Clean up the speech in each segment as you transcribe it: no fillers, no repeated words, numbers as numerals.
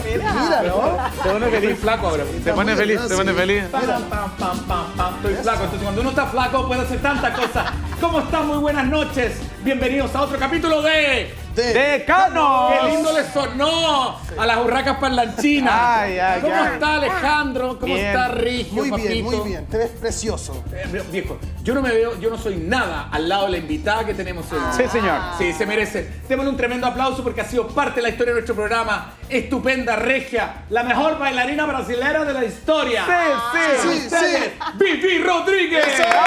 Mira, ¿no? Se pone feliz. flaco ahora. Se pone feliz, se pone feliz. Estoy flaco. Entonces cuando uno está flaco puede hacer tantas cosas. ¿Cómo están? Muy buenas noches. Bienvenidos a otro capítulo de... ¡Decano! ¡Qué lindo les sonó a las urracas parlanchinas! ¿Cómo está Alejandro? ¿Cómo está Rigio, Muy papito? bien, muy bien. Te ves precioso. Viejo, yo no soy nada al lado de la invitada que tenemos hoy. Sí, señor. Sí, se merece. Démosle un tremendo aplauso porque ha sido parte de la historia de nuestro programa. Estupenda, regia, la mejor bailarina brasilera de la historia. Sí, Ustedes, Vivi Rodríguez.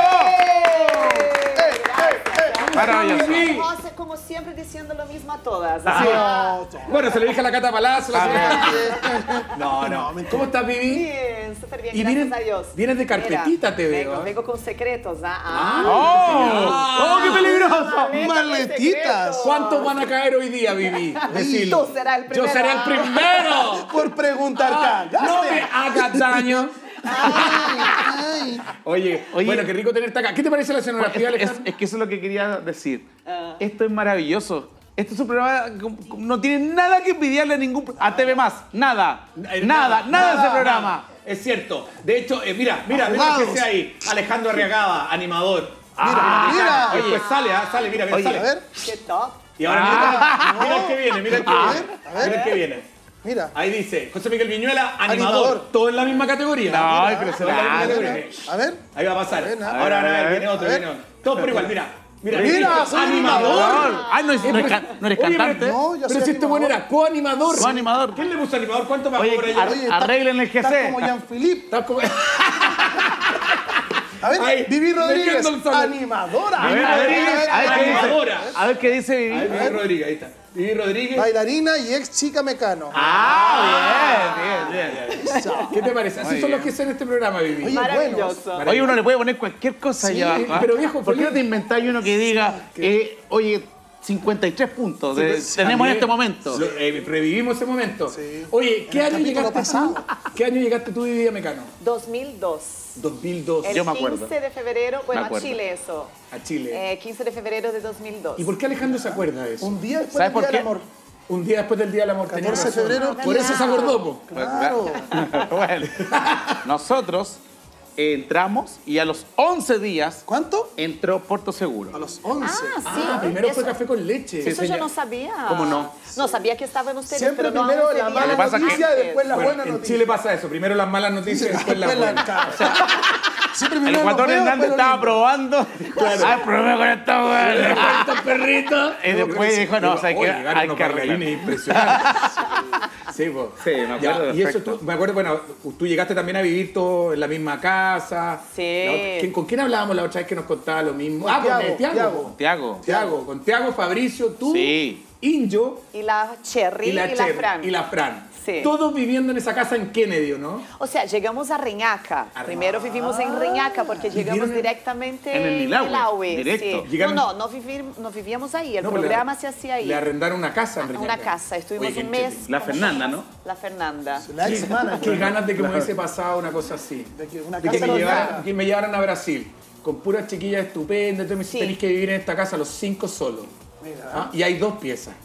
Maravilloso. Vivi. José, como siempre, diciendo lo mismo a todas. Bueno, se lo dije a la Cata Palazzo. No. ¿Cómo estás, Vivi? Bien, súper bien, Y gracias vienes- a Dios. vienes de carpetita, Mira, te veo. Vengo con secretos. ¡Oh, qué peligroso! Maletitas. ¿Cuántos van a caer hoy día, Vivi? Decilo. Tú serás el primero. Yo seré el primero. Por preguntar No me hagas daño. Ay. Oye, bueno, qué rico tenerte acá. ¿Qué te parece la escenografía, Alejandro? Es que eso es lo que quería decir. Esto es maravilloso. Este es un programa que no tiene nada que envidiarle a ningún... A TV+. Nada. Nada de ese programa. Es cierto. De hecho, mira que Arrugados. sea ahí. Alejandro Arriagada, animador. Mira. Oye, pues sale, mira, Oye, sale. A ver, Qué top. Y ahora mira el que viene, mira el que viene. a ver. Mira el que viene. mira. Ahí dice, José Miguel Viñuela, animador. Todo Todo en la misma categoría. Ay, pero Todo en la misma claro. categoría. A ver. Ahí va a pasar. A ver, Ahora, viene otro, a ver. viene otro. Todos por igual, mira. Mira, soy animador. Ay, no eres cantante. No, yo Pero soy si este bueno animador. era coanimador. Coanimador. ¿Quién le puso animador? ¿Cuánto me Oye, por allá? Oye, está- arreglen el Estás GC. como Jean-Philippe. Estás como... A ver, Ahí, Vivi Rodríguez, metiendo el solo. animadora. A ver qué Animadora. dice. A ver qué dice Vivi. Ahí, Vivi Rodríguez, ahí está. Vivi Rodríguez. Bailarina y ex chica mecano. Bien. ¿Qué te parece? Así Muy son los bien. que hacen este programa, Vivi. Oye, Maravilloso. Oye, uno le puede poner cualquier cosa Sí, allá abajo. pero viejo, ¿por qué feliz. no te inventáis uno que diga, oye, 53 puntos tenemos en También este momento? Revivimos ese momento. Sí. Oye, ¿qué En el año capítulo llegaste pasado. tú? ¿Qué año llegaste tú, Vivi, a Mecano? 2002. 2002. El Yo me acuerdo. 15 de febrero, bueno, Me a acuerdo. Chile eso. A Chile. 15 de febrero de 2002. ¿Y por qué Alejandro se acuerda de eso? Un día después ¿Sabes del por Día del qué? Amor. Un día después del Día del Amor. tenía 14 de razón. febrero. Por eso se acordó, po. Claro. Bueno, nosotros entramos y a los 11 días ¿Cuánto? entró Puerto Seguro. A los 11. Sí, Primero eso, fue café con leche. eso yo no sabía. ¿Cómo no? No, sabía que estaban ustedes, Siempre pero no primero 11 la días mala pasa que- noticia y después la Bueno, buena en noticia. Chile pasa eso. Primero las malas noticias y después las Después buenas. cara. Siempre El primero Guatón lo feo, Hernández después lo estaba lindo. probando. Ay, probé con esta weá. Estos perritos. Y después dijo, no, o sea, hay que arreglar. Impresionante. Sí, pues. Sí, me acuerdo Y eso perfecto. tú, me acuerdo, bueno, tú llegaste también a vivir todo en la misma casa. Sí. ¿Con quién hablábamos la otra vez que nos contaba lo mismo? Con Con Tiago. Tiago. Con Tiago, Fabricio, tú, Sí. Injo Y la Cherry y la Cher- Fran. y la Fran. Sí. Todos viviendo en esa casa en Kennedy, ¿no? O sea, llegamos a Reñaca. Primero vivimos en Reñaca porque llegamos ¿Vivieron en- directamente en el Milahue, directo. Sí. Llegaron- No vivíamos ahí, el No, pero programa se hacía ahí. Le arrendaron una casa en Reñaca. Una casa, estuvimos Oye, un qué mes. La ¿cómo Fernanda, se ¿no? llama? La Fernanda. La ex manager. Qué ganas de que me hubiese pasado una cosa así. De que una De que casa me, rosada. que me llevaran a Brasil con puras chiquillas estupendas. Entonces me dice, Sí. tenéis que vivir en esta casa los 5 solos. Mira. ¿Ah? Y hay 2 piezas.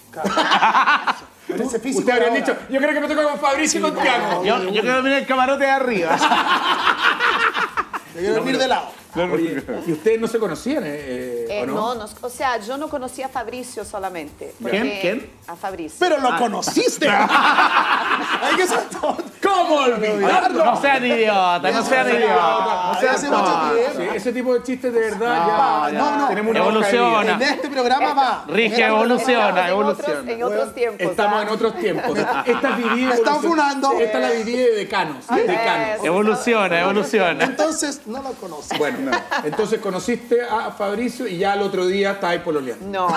Con ese físico Ustedes habrían de dicho, ahora. yo creo que me toca con Fabricio y con Tiago. Yo quiero mirar el camarote de arriba. Yo quiero dormir de lado. Oye, ¿y ustedes no se conocían, o no? O sea, yo no conocía a Fabricio solamente. porque- ¿Quién? A Fabricio. Pero lo conociste. Hay que ser tonto. ¿Cómo olvidarlo? No sean idiotas, no sean idiotas. No sean Hace mucho tontos. tiempo. Sí, ese tipo de chistes de verdad ya, no. tenemos una hoja de vida. Evoluciona. En este programa va. Rigia, evoluciona, evoluciona. En otros tiempos. Estamos ¿ah? en otros tiempos. Esta es Vivi Me están evolucion- funando. Esta la Vivi de decanos. De decanos. Evoluciona, evoluciona. Entonces, no lo conocí. Bueno, entonces conociste a Fabricio y ya al otro día estabais pololeando. No,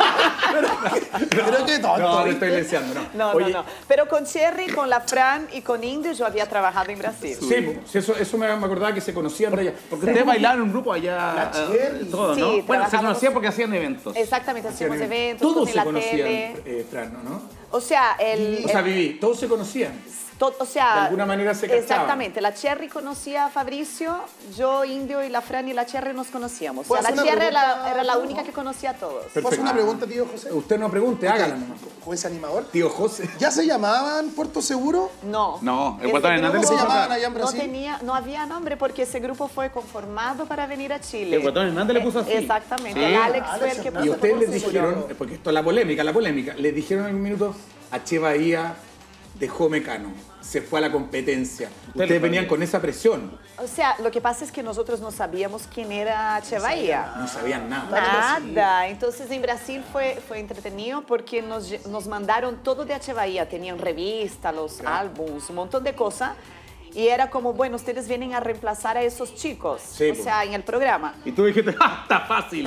Pero qué tonto. No, no ¿viste? estoy leseando, no. no, Oye, no. Pero con Cherry, con la Fran y con Indy yo había trabajado en Brasil. Sí, pues, eso me acordaba que se conocían por allá. Porque ustedes bailaban en un grupo allá. La Cherry. Todo, Sí, ¿no? Bueno, se trabajamos- conocían porque hacían eventos. Exactamente, hacíamos eventos Todos en se la conocían, tele. Fran, ¿no? O sea, O sea, Vivi, todos se conocían. o sea, De alguna manera se cachaban. Exactamente. La Cherry conocía a Fabricio, yo, Indio y la Fran y la Cherry nos conocíamos. O sea, ¿Puedo la hacer una Cherry pregunta? era la única que conocía a todos. ¿Puedo hacer una pregunta, tío José? Usted no pregunte, hágala nomás. Juez animador. Tío José. ¿Ya se llamaban Puerto Seguro? No. No, el Ese Guatón grupo Hernández ¿Cómo se le puso llamaban acá. allá en Brasil? No había nombre porque ese grupo fue conformado para venir a Chile. El Guatón Hernández le puso así. Exactamente. Sí. El Alex Alex fue el que Hernández. Y puso ustedes les Puerto dijeron, Seguro. porque esto es la polémica, les dijeron en algún minuto, H. Bahía dejó Mecano, se fue a la competencia. Ustedes venían con esa presión, O sea, lo que pasa es que nosotros no sabíamos quién era Che Bahía. no sabían nada. Nada. Entonces en Brasil fue entretenido porque nos mandaron todo de H. Bahía. Tenían revista, los álbums, un montón de cosas. Y era como, bueno, ustedes vienen a reemplazar a esos chicos. Sí, o sea, en el programa. Y tú dijiste, ¡ah, está fácil!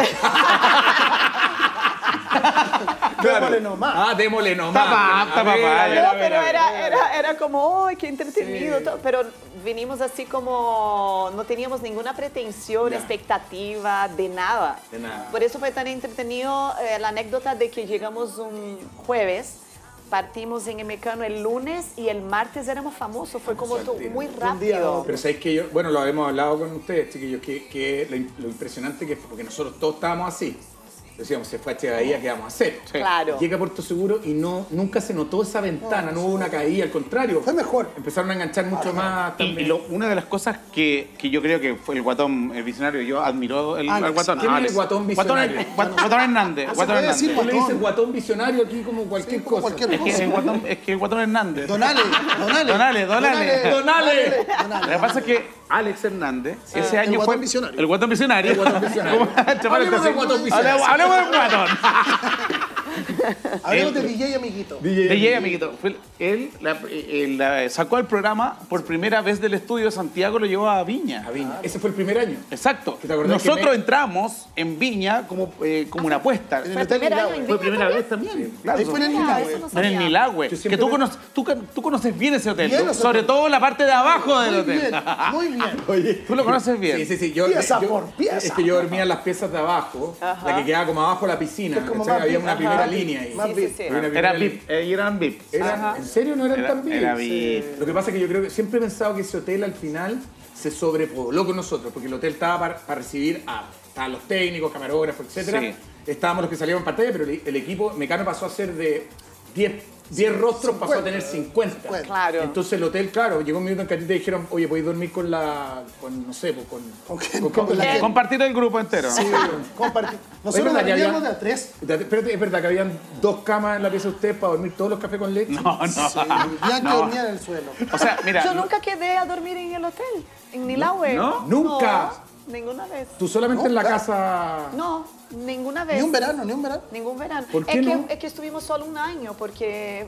Démosle nomás. Ah, démosle nomás. Está A ver, papá, a ver, No, a ver, pero a ver. era como, ¡ay, qué entretenido! Todo. Pero vinimos así como, no teníamos ninguna pretensión, Ya. expectativa de nada. De nada. Por eso fue tan entretenido la anécdota de que llegamos un jueves, partimos en Mecano el lunes y el martes éramos famosos. Fue como Famoso al tiro. muy De un día a rápido. otro. Pero sabéis que yo, bueno, lo hemos hablado con ustedes, chiquillos, que lo impresionante que fue, porque nosotros todos estábamos así. Decíamos, se fue a Che Bahía, ¿qué vamos a hacer? Claro. Llega a Puerto Seguro y nunca se notó esa ventana, no hubo una caída, al contrario. Fue mejor. Empezaron a enganchar mucho más Y también. una de las cosas que yo creo que fue el Guatón visionario, yo admiro al Alex. Guatón. ¿Quién es el Alex. Guatón visionario? Guatón Hernández. No se Guatón puede Hernández. decir Tú le dices Guatón. guatón visionario aquí como cualquier Sí, como cosa. cualquier Es que el Guatón Hernández. Donale. ¡Donale! Lo que pasa es que Alex Hernández, ese año Guatón fue... visionario. El Guatón visionario. El Guatón visionario. ¿Cómo? Hablemos del Guatón visionario. Hablemos del Guatón. Hablemos de DJ amiguito. DJ, amiguito. Él sacó el programa por primera vez del estudio de Santiago, lo llevó a Viña. A Viña. Ese fue el primer año. Exacto. ¿Te acordás que Nosotros me- entramos en Viña como una apuesta. En el Fue el Hotel primer año Nilahue. en Fue Viña primera también. vez también. Claro. Ahí fue en el Ah, Nilahue. eso no En sabía. el Nilahue. Yo Que siempre tú conoces bien ese hotel. Bien, Sobre todo la parte de abajo del Muy hotel. bien, muy bien. Oye. Tú lo conoces bien. Sí. Pieza por pieza. Es que yo dormía en las piezas de abajo, la que quedaba como abajo de la piscina. Es como ¿cachai? más Había VIP. una Ajá. primera línea ahí. Más Sí, VIP. sí, sí. Había una Era primera VIP. Eran VIP. ¿En serio no eran Era- tan VIP? era VIP. Lo que pasa es que yo creo que siempre he pensado que ese hotel al final se sobrepobló con nosotros, porque el hotel estaba para recibir estaban los técnicos, camarógrafos, etcétera. Sí. Estábamos los que salíamos en pantalla, pero el equipo Mecano pasó a ser de 10 rostros, pasó a 50. tener 50. Claro. Entonces el hotel, claro, llegó un minuto en que a ti te dijeron, oye, podéis dormir con no sé, pues, ¿Con quién? con Con la quién? gente. Compartir el grupo entero. Sí, compartir. Nosotros verdad que dormíamos había- de a tres. Espérate, es verdad que habían 2 camas en la pieza de ustedes para dormir todos los cafés con leche. No. Ya que dormía en el suelo. O sea, mira. Yo nunca quedé a dormir en el hotel, en Nilahue. ¿No? ¿Nunca? No, ninguna vez. Tú solamente en la Nunca. casa. No, ninguna vez. Ni un verano, ni un verano. Ningún verano. ¿Por qué no? Es que estuvimos solo un año, porque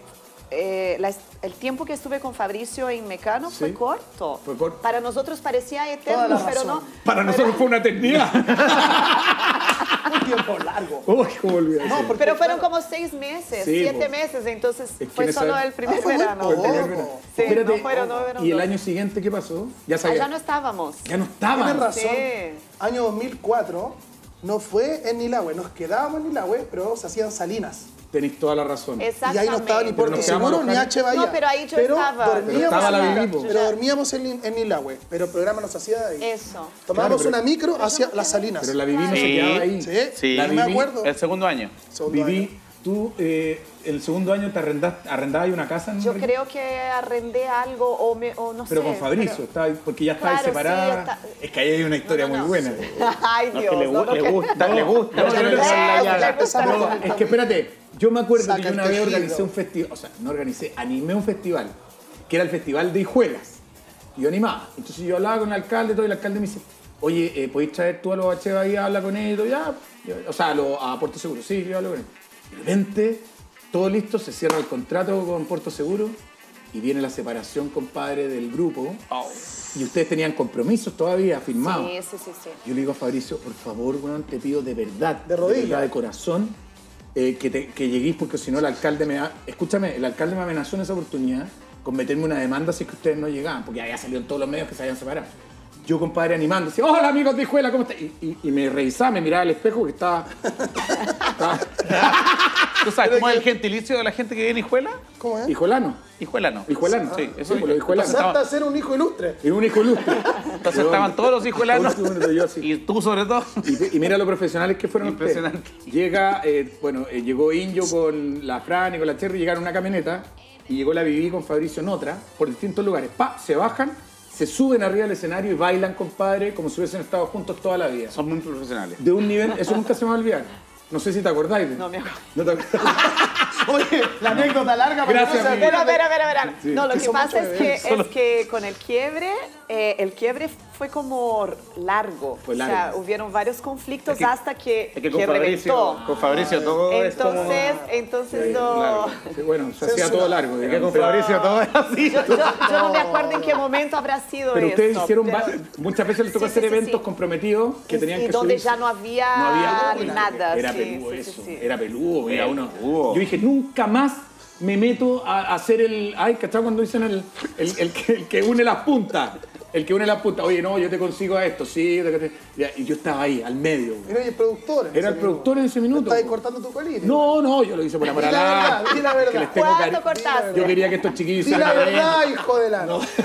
el tiempo que estuve con Fabricio en Mecano Sí. fue corto. Fue corto. Para nosotros parecía Toda eterno, la pero razón. no. Para nosotros fue una eternidad. Un tiempo largo. Uy, cómo olvidé. No, porque, Pero fueron claro, como 6 meses, Sí, 7 pues. meses, entonces Es que fue en esa- solo el primer fue muy verano. poco. Sí, Espérate, no fueron ¿y el dos. año siguiente qué pasó? Ya sabía. Allá no estábamos. Ya no estaban. Tienes razón. Sí. Año 2004 no fue en Nilahue. Nos quedábamos en Nilahue, pero se hacían salinas. Tenéis toda la razón. Y Exactamente. ahí no estaba ni Puerto nos quedamos Seguro ni alojados. H. Bahía. No, pero ahí yo estaba. Dormíamos, Pero estaba la en- Vivi, po. pero dormíamos en Nilahue. Pero el programa nos hacía de ahí. Eso. Tomábamos Claro, pero- una micro hacia las salinas. Pero la Vivi no se Sí. quedaba ahí. Sí, Sí. no me La Vivi- acuerdo. El segundo año. Segundo Vivi, año. tú el segundo año te arrendabas ahí una casa en Yo Río? creo que arrendé algo o no sé. Pero con Fabricio, pero- estaba ahí, porque ya estabais Claro, separada. sí, está- Es que ahí hay una historia No, no, muy no. buena. Ay, No, Dios. que le no, no, que- gusta. No, Le no, gusta no, Le gusta. No, es que espérate, yo me acuerdo Saca que yo una el vez tejido. organicé un festival, o sea, no organicé, animé un festival, que era el Festival de Hijuelas. Y yo animaba. Entonces yo hablaba con el alcalde, todo, y el alcalde me dice, oye, ¿podéis traer tú a los H ahí a hablar con ellos? Ya, o sea, a Puerto Seguro, sí, yo hablo con ellos. De repente, todo listo, se cierra el contrato con Puerto Seguro y viene la separación, compadre, del grupo. Y ustedes tenían compromisos todavía firmados. Sí. Yo le digo a Fabricio, por favor, weón, te pido de verdad, De rodillas. verdad, de corazón, que lleguéis porque si no el alcalde Escúchame, el alcalde me amenazó en esa oportunidad con meterme una demanda si es que ustedes no llegaban, porque ya salió en todos los medios que se habían separado. Yo, compadre, animando, decía, hola amigos de Hijuela, ¿cómo estás? Y me revisaba, me miraba al espejo que estaba ¿Tú sabes cómo es el gentilicio de la gente que vive en Hijuela? ¿Cómo es? Hijolano. Hijuelano. Hijuelano. Sí, eso Sí, es. por los hijolanos. Pasaste a ser un hijo ilustre. Y un hijo ilustre. Entonces estaban todos los hijuelanos. Todos los yo así. Y tú sobre todo. Y mira lo profesionales que fueron ustedes. Impresionante. Llegó Inyo con la Fran y con la Cherry, llegaron en una camioneta y llegó la Vivi con Fabricio en otra, por distintos lugares. Se bajan, se suben arriba del escenario y bailan, compadre, como si hubiesen estado juntos toda la vida. Son muy profesionales. De un nivel, eso nunca se me va a olvidar. No sé si te acordáis. No me acuerdo. ¿No te acordáis? Oye, la anécdota larga. pero Gracias, no se Miguel. acuerda de- Espera. Sí. No, lo Que que son pasa muchos es que con el quiebre fue como largo. Fue O sea, largo. hubieron varios conflictos Es que- hasta que, Es que con reventó. Fabricio todo es como... Entonces no... largo. Sí, bueno, se hacía todo largo. Es que digamos. con Fabricio todo es así. Yo no me acuerdo en qué momento habrá sido Pero ustedes eso, hicieron, pero- muchas veces les tocó Sí, hacer sí, sí, eventos sí. comprometidos que tenían y que donde subirse. ya no había nada. Era sí, peludo sí, eso, sí, sí. era peludo. Era uno. peludo. Yo dije, nunca más me meto a hacer el... Ay, ¿cachai? Cuando dicen el que une las puntas. El que une las puntas. Oye, no, yo te consigo a esto, sí. Ya, y yo estaba ahí, al medio. güey. Mira, y el productor. en Era ese el productor en ese minuto. Estabas güey. cortando tu colita. No, yo lo hice por amor Di al la arte, verdad, di la verdad. que les tengo ¿Cuánto cari- cortaste? Yo quería que estos chiquillos Di la salgan verdad, hijo de la.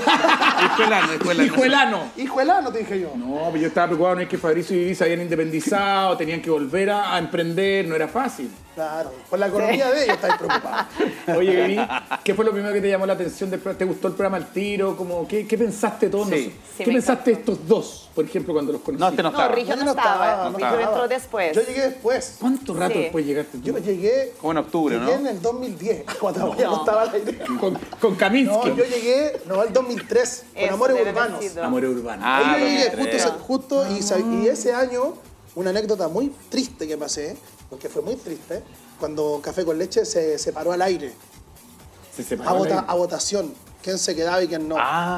Hijuelano. Hijuelano. Hijo de la, te dije yo. No, pero yo estaba preocupado, no es que Fabricio y Vivi se habían independizado, tenían que volver a emprender, no era fácil. Claro, por la economía de ellos estáis preocupados. Oye, Vivi, ¿qué fue lo primero que te llamó la atención del programa? ¿Te gustó el programa al tiro? ¿Qué pensaste todos? Sí. ¿Qué Sí, me pensaste de estos dos, por ejemplo, cuando los conociste? No, este no No, estaba. Rigio Yo no estaba. no Rigio estaba. entró después. Yo llegué después. ¿Cuánto rato Sí. después llegaste tú? Yo llegué. Como en octubre, Llegué en ¿no? el 2010. Cuando ya no estaba al aire. Con Kaminsky. No, yo llegué, el 2003, con Eso Amores debe haber Urbanos. sido. Amores urbanos. Ah, Ahí yo llegué 2003. justo y ese año, una anécdota muy triste que pasé, porque fue muy triste, cuando Café con Leche se separó al aire, Se separaron. a votación, quién se quedaba y quién no.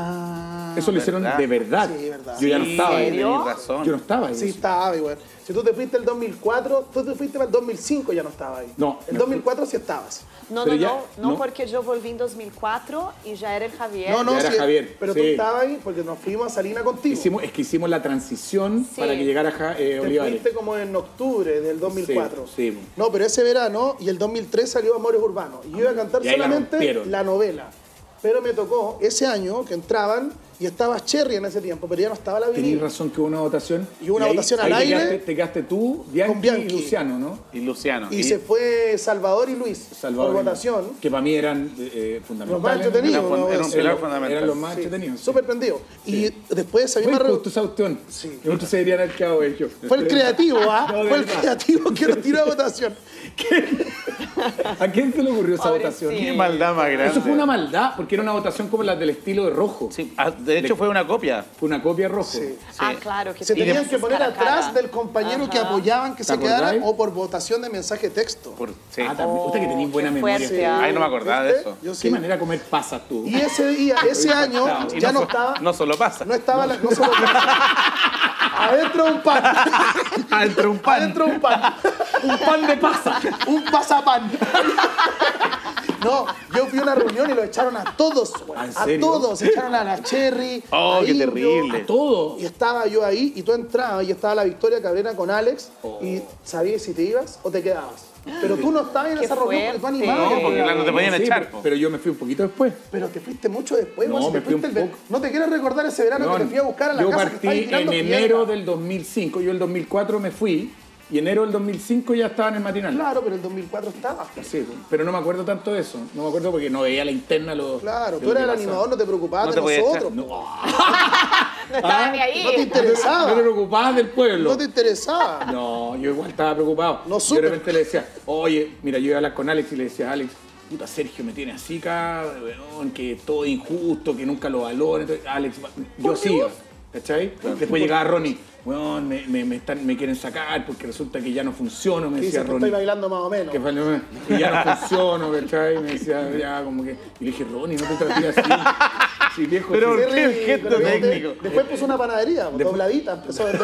Eso lo hicieron ¿verdad? de verdad. Sí, verdad. Yo ya no Sí, estaba ahí. ¿serio? tenés razón. Yo no estaba ahí. Sí, estaba igual. Si tú te fuiste el 2004, tú te fuiste para el 2005, ya no estaba ahí. No. El 2004 sí estabas. No, Pero no, ya- no, no. porque yo volví en 2004 y ya era el Javier. No, Ya era sí, Javier, pero sí. tú estabas ahí porque nos fuimos a Salina contigo. Es que hicimos la transición Sí. para que llegara Te Olivares. fuiste como en octubre del 2004. Sí, sí. No, pero ese verano y el 2003 salió Amores Urbanos. Y yo iba a cantar Y ahí la solamente rompieron. la novela. Pero me tocó ese año que entraban y estaba Cherry en ese tiempo, pero ya no estaba la Tenías Vivi. razón que hubo una votación. Y hubo una ahí- votación al ahí aire te quedaste tú, Bianchi, con Bianchi. y Luciano, ¿no? Y Luciano. Y se fue Salvador y Luis Salvador por y- votación. Que para mí eran fundamentales. Los más entretenidos. Era un ¿no? pilar Sí. fundamental. Eran los más Sí, entretenidos. súper prendido. Y después de esa Fue misma reunión. justo esa cuestión. Sí. Y otros se deberían haber quedado ellos. Fue el creativo, ¿ah? No, de Fue el verdad. creativo que nos tiró a votación. ¿A quién se le ocurrió esa Pobrecito. votación? Qué maldad más grande. Eso fue una maldad, porque era una votación como la del estilo de rojo. Sí, de hecho fue una copia. Fue una copia rojo. Sí. Ah, claro. Que Se sí, tenían de- que poner cara a cara. atrás del compañero que Ajá. apoyaban que ¿Te se quedara acordáis? o por votación de mensaje texto. Sí. Ah, también. Usted que tenéis buena qué memoria. fuerte, Sí. ah. Ay, no me acordaba de ¿Viste? eso. Yo ¿Qué sí. manera de comer pasas tú? Y ese día, ese año, Y ya no so- estaba. No solo pasa. No estaba la. No solo adentro un pan. Adentro un pan. Adentro un pan. Un pan de pasa. Un pasapán. No, yo fui a una reunión y lo echaron a todos, güey. ¿En A serio? todos. Echaron a la Cherry. Oh, a qué Indio, terrible. A todo. Y estaba yo ahí y tú entrabas y estaba la Victoria Cabrera con Alex Oh. y sabías si te ibas o te quedabas. Pero tú no estabas en Qué esa reunión porque tú fuerte. animabas. No, porque claro, no te podían Sí, echar. pero- po. Pero yo me fui un poquito después. Pero te fuiste mucho después, No, güey, si me te fui un fuiste poco. No te quieres recordar ese verano que te fui a buscar a la yo casa. que partí estabas en tirando enero piedra. del 2005. Yo el 2004 me fui y enero del 2005 ya estaba en el matinal. Claro, pero el 2004 estabas. Sí, pero no me acuerdo tanto de eso. No me acuerdo porque no veía la interna. Claro, de tú lo eras el que pasaba. animador, no te preocupabas No de te podías nosotros. echar. po. No estaba ni ahí. No te interesaba. No te preocupabas del pueblo. No te interesaba. No, yo igual estaba preocupado. No Yo supe. de repente le decía, oye, mira, yo iba a hablar con Alex y le decía, Alex, puta, Sergio me tiene así acá, weón, que todo es injusto, que nunca lo valora. Entonces, Alex, yo sí, ¿cachai? Después llegaba Ronnie, weón, me quieren sacar porque resulta que ya no funciono, me Y decía dices, estoy Ronnie. bailando más o menos. Que ya no funciono, ¿cachai? Me decía, ya, como que. Y le dije, Ronnie, no te trates así. Sí, viejo. Pero sí. ¿por qué el gesto Pero técnico? Después puso una panadería, dobladita, empezó a vender.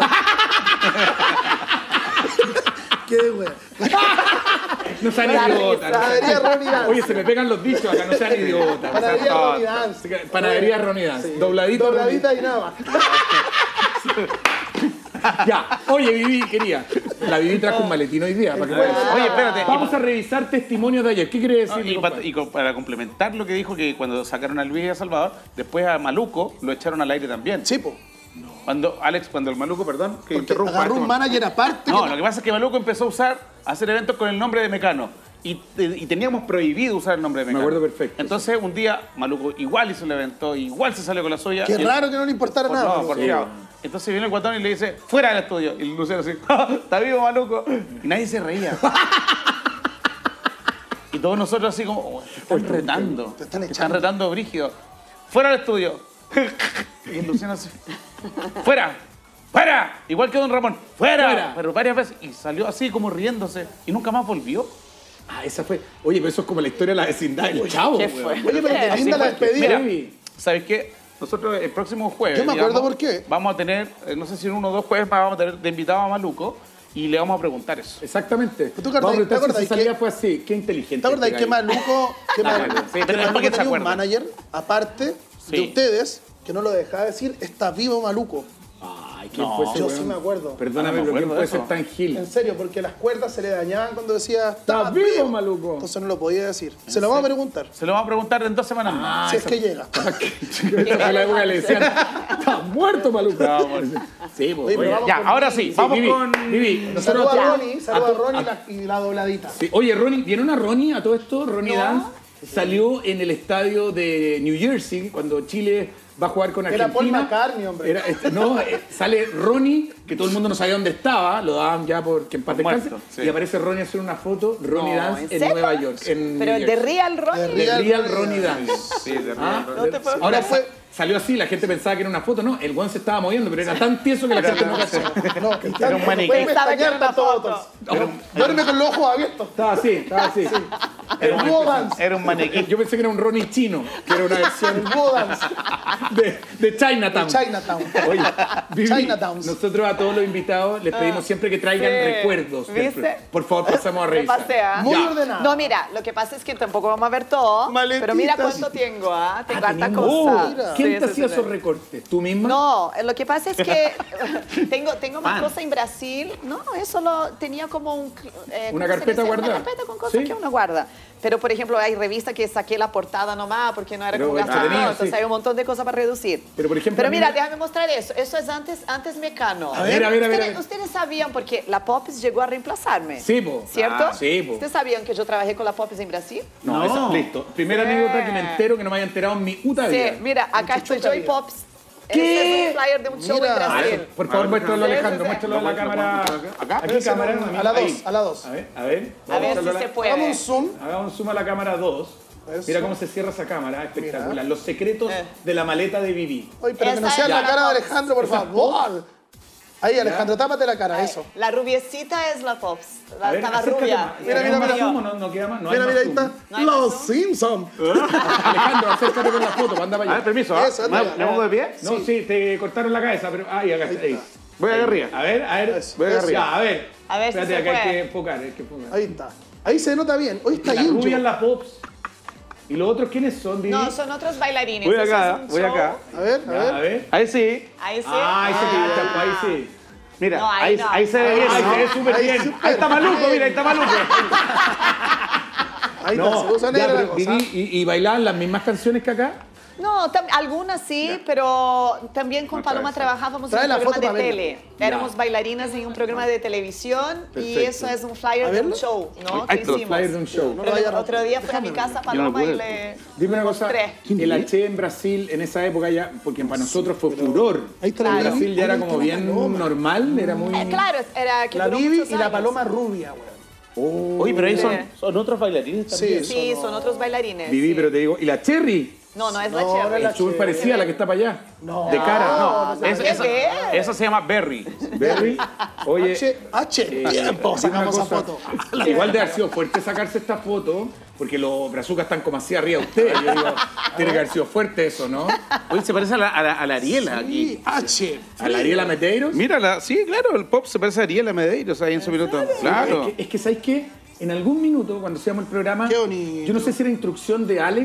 Qué wea. No sean La idiotas. risa. Panadería Ronnie Dance. Oye, se me pegan los dichos acá, no sean idiotas. Panadería todo. Ronnie Dance. Panadería Ronnie Dance. Sí. Dobladita. Dobladita y nada más. Ya, oye, Vivi, quería. La Vivi trajo un maletín hoy día. Para que Oye, espérate. Vamos a revisar testimonios de ayer. ¿Qué quiere decir? Y para complementar lo que dijo, que cuando sacaron a Luis y a Salvador, después a Maluco lo echaron al aire también. Sí, po. Cuando el Maluco, perdón, que Porque interrumpa. agarró un manager aparte. No, que lo que pasa es que Maluco empezó a hacer eventos con el nombre de Mecano. Y teníamos prohibido usar el nombre de Mecano. Me acuerdo perfecto. Entonces, un día, Maluco igual hizo el evento, igual se salió con la suya. Qué raro que no le importara Por nada. no, pero- por fiado. Entonces viene el guatón y le dice, fuera del estudio. Y Luciano así, está vivo, Maluco. Y nadie se reía. Y todos nosotros así como, oh, te están retando. Te están Te están echando. retando, brígido. Fuera del estudio. Y el Luciano así, fuera. ¡Fuera! Igual que Don Ramón. ¡Fuera! Fuera. Pero varias veces. Y salió así como riéndose. Y nunca más volvió. Ah, esa fue. Oye, pero eso es como la historia de la vecindad del chavo. ¿Qué weón. fue? Oye, pero qué linda la despedida. Mira, ¿sabes qué? Nosotros el próximo jueves. Yo me acuerdo por qué. Vamos a tener, no sé si en 1 o 2 jueves más, vamos a tener de invitado a Maluco y le vamos a preguntar eso. Exactamente. ¿Tú te acuerdas- Vamos a preguntar te acuerdas si esa que- salida fue así. Qué inteligente. ¿Te acuerdas este que gallo. Maluco, que Claro, Maluco, sí, que pero Maluco ¿por qué se tenía un acuerda? manager aparte Sí. de ustedes que no lo dejaba decir, está vivo Maluco? Ay, ¿quién No, fue ese yo weón? sí me acuerdo. Perdóname, No me pero ¿quién acuerdo puede de ser eso. tan gil? En serio, porque las cuerdas se le dañaban cuando decía, ¿Estás vivo, Maluco? Entonces no lo podía decir. Se lo vamos a preguntar. Se lo vamos a preguntar en 2 semanas más. Si es que llega. Esa fue la época que le decían, estás muerto, Maluco. Sí, pues. Oye, pero vamos Ya, con ahora Vivi. sí, vamos Vivi, con... Vivi, nosotros Saluda a todos- Ronnie, saluda a Ronnie y la dobladita. Sí. Oye, Ronnie, ¿viene una Ronnie a todo esto? Ronnie Dance salió en el estadio de New Jersey cuando Chile va a jugar con Era Argentina. Paul McCartney, hombre. Sale Ronnie, que todo el mundo no sabía dónde estaba, lo daban ya porque en paz descanse, Muerto, sí. y aparece Ronnie a hacer una foto, Ronnie No, Dance ¿en en serio? Nueva York. En Pero New de Jersey. Real Ronnie. De De Real Real Ronnie Ronnie Dance. Sí, de Ah, Real. No te puedo Ahora fue- salió así, la gente pensaba que era una foto, no, el guan se estaba moviendo, pero era tan tieso que la gente no cachó. No, Era un maniquí. puede Pensaba que era pestañear una tanto foto. botox. Duerme con los ojos abiertos. Estaba así. El búho dance. Era un maniquí. Yo pensé que era un Ronnie chino, que era una El versión búho dance. de Chinatown. Chinatown. Oye, Vivi, Chinatowns. nosotros a todos los invitados les pedimos siempre que traigan sí. recuerdos. del ¿Viste? programa. Por favor, pasamos a Me revisar. pasé, ¿ah? Muy Ya. ordenado. No, mira, lo que pasa es que tampoco vamos a ver todo. Maletitas. Pero mira cuánto tengo, ¿ah? Tengo harta tenemos- cosa. mira. ¿Quién Sí, te sí, hacía sí, esos sí. recortes? ¿Tú misma? No, lo que pasa es que tengo más Pan. cosas en Brasil. No, eso lo tenía como un... ¿cómo Una se carpeta dice? guardada. Una carpeta con cosas ¿Sí? que uno guarda. Pero, por ejemplo, hay revistas que saqué la portada nomás porque no era Pero como gasto entretenido, todo. Entonces sí. hay un montón de cosas para reducir. Pero, por ejemplo, Pero a mí mira, me- déjame mostrar eso. Eso es antes Mecano. A ver, a ver. Ustedes sabían, porque la Pops llegó a reemplazarme. Sí, po. ¿Cierto? Ah, sí, po. ¿Ustedes sabían que yo trabajé con la Pops en Brasil? No, No. esa, listo. Primera Sí. anécdota que me entero que no me haya enterado en mi puta Sí, vida. mira, acá estoy yo y vida. Pops. ¿Qué? Este es un flyer de un show Mira. en Brasil. Por favor, muéstralo, Sí, Alejandro, sí, sí. muéstralo a la cámara. ¿Acá? Aquí, cámara. A la ahí. 2, a la 2. A ver. A ver Muéstralo si se Hagamos puede. un zoom. Hagamos un zoom a la cámara 2. Eso. Mira cómo se cierra esa cámara, espectacular. Mira. Los secretos de la maleta de Vivi. Oye, pero que no Esa sea es la la cara de Pops. Alejandro, por favor. Ahí, Alejandro, tápate la cara, eso. La rubiecita es la Pops. A ver, Estaba acércate rubia. más. Mira, ¿Queda mira, más mira. zoom o no queda más? No hay Mira, más mira, ahí zoom. está. ¿No hay Los más Simpsons. Alejandro, acércate con la foto, anda para A ver, allá. permiso. ¿ah? Eso, ¿Me anda. me pongo de pie? No, sí, te cortaron la cabeza, pero ahí, acá está. Ahí. Voy allá arriba. A ver, Eso, voy eso. Ya, a ver. A ver si Espérate, se acá hay puede. que enfocar, hay que enfocar. Ahí está. Ahí se nota bien. Hoy está La rubia Injo. es la Pops. ¿Y los otros quiénes son, Vivi? No, son otros bailarines. Voy Eso acá, es un voy show. acá. A ver, a Ya, ver. a ver. Ahí sí. Ahí sí. Ah, ahí se cacha, pues, ahí sí. Mira, No, ahí ahí, no. ahí se ve bien. Ahí ¿no? se ve súper Ahí bien. súper Ahí está Maluco, bien. mira, ahí está Maluco. Ahí está, se usa ya, negra la pero cosa. Vivi, ¿y bailaban las mismas canciones que acá? No, algunas sí, pero también con Paloma trabajábamos Trae en la un foto programa de para verla. tele. Éramos bailarinas en un programa de televisión y Perfecto. eso es un flyer ¿A de un verlo? show, ¿no? Ahí Que está, hicimos. Flyer de un show. No lo Pero vaya a otro día fui a mi casa Paloma y le Dime una cosa, mostré. el H en Brasil en esa época ya, porque para nosotros fue furor. Ahí está la En Vivi. Brasil ya era Ahí está como la bien Paloma. normal, era muy... Claro, era que La duró Vivi muchos y la años. Paloma rubia, weón. Oye, pero ahí Sí. son otros bailarines también. Sí. Sí, son otros bailarines. Vivi, sí. pero te digo, ¿y la Cherry? No, no es No, la no Cherry. es la Es súper Cherry. parecida a la que está para allá. No. De cara, no. no, Eso, ¿Qué eso- ves? eso se llama Berry. Berry, oye... H. dime Tiempo, una sacamos esa cosa, foto. Igual de haber sido fuerte sacarse esta foto, porque los brazucas están como así arriba de ustedes. Yo digo, tiene que haber sido fuerte eso, ¿no? Oye, se parece a la Ariela aquí. Sí, H. A la Ariela Medeiros. Mírala, sí, claro, el pop se parece a Ariela Medeiros ahí en su minuto. Claro. Es que ¿sabes qué? En algún minuto, cuando hacíamos el programa, Qué bonito. yo no sé si era instrucción de Alex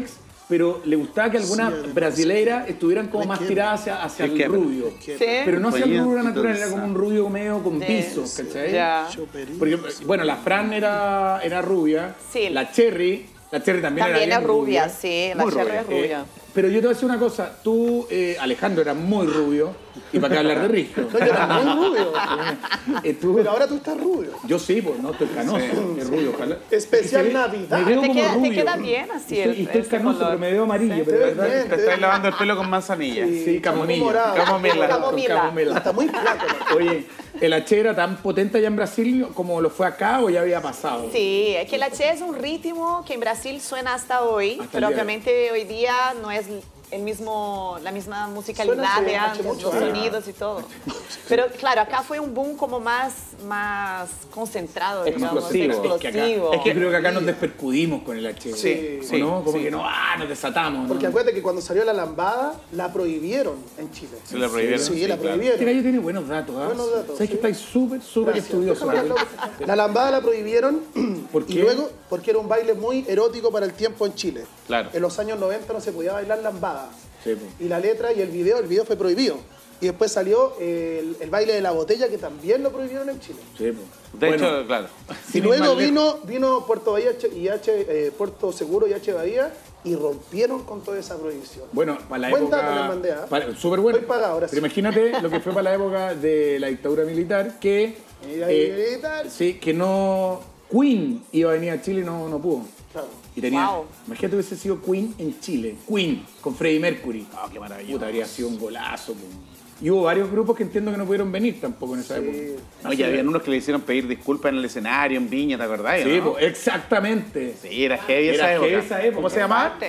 pero le gustaba que algunas Sí, brasileiras estuvieran como Es más que- tiradas hacia es el que- rubio. es que- Sí. Pero no hacia el rubio natural, era Entonces, como un rubio medio con Sí. visos, ¿cachai? Ya. Choperito. Porque, bueno, la Fran era rubia, Sí. la Cherry también También era es bien rubia, sí, la Muy Cherry es rubia. Pero yo te voy a decir una cosa, tú, Alejandro, eras muy rubio, y para qué hablar de Rico. No, yo era muy rubio. Pero ahora tú estás rubio. Yo sí, pues no, estoy canoso, es rubio, ojalá. Especial Es que Navidad. Me veo Te como queda- te rubio. queda bien así Y estoy este canoso, color. pero me veo amarillo, Sí. pero Te de ves verdad. bien. Te estáis lavando el pelo con manzanilla. Sí, camomilla. morado. Camomila. Camomila. Está muy flaco. ¿no? Oye, ¿el H era tan potente allá en Brasil como lo fue acá o ya había pasado? Sí, es que el H es un ritmo que en Brasil suena hasta hoy, Hasta el pero día de obviamente hoy día no es la misma musicalidad Suena de hace antes, mucho los antes. sonidos y todo. Pero claro, acá fue un boom como más concentrado, digamos, Explosivo. explosivo. Es que creo que acá nos despercudimos con el H. Sí, ¿O sí, no? Como sí. que no, nos desatamos. ¿no? Porque acuérdate que cuando salió la lambada, la prohibieron en Chile. Se la prohibieron. Sí, sí, la claro. prohibieron. Este gallo tiene buenos datos, ¿ah? Buenos datos, Sabes que sí. estáis súper Gracias. estudioso. Déjame hablar. La lambada la prohibieron ¿Por y qué? luego porque era un baile muy erótico para el tiempo en Chile. Claro. En los años 90 no se podía bailar lambada. Sí, pues. Y la letra y el video fue prohibido. Y después salió el baile de la botella, que también lo prohibieron en Chile. Sí, pues. De Bueno, hecho, claro. Y sin ir luego más lejos. vino Puerto Bahía Puerto Seguro y H Bahía y rompieron con toda esa prohibición. Bueno, para la Buen época... dato les mandé, ¿ah? Súper bueno. Estoy pagado, ahora sí. Pero imagínate lo que fue para la época de la dictadura militar, que... Mira, y tal. sí, que no... Queen iba a venir a Chile y no pudo. Claro. Y tenía... Wow. Imagínate hubiese sido Queen en Chile. Queen, con Freddie Mercury. Ah, qué maravilloso. Puta, habría sido un golazo. Po. Y hubo varios grupos que entiendo que no pudieron venir tampoco en esa época. No, y habían unos que le hicieron pedir disculpas en el escenario, en Viña, ¿te acordás? Sí, ¿no? po, exactamente. Sí, era heavy Era esa heavy época. esa época. ¿Cómo se llamaba? Fuerte.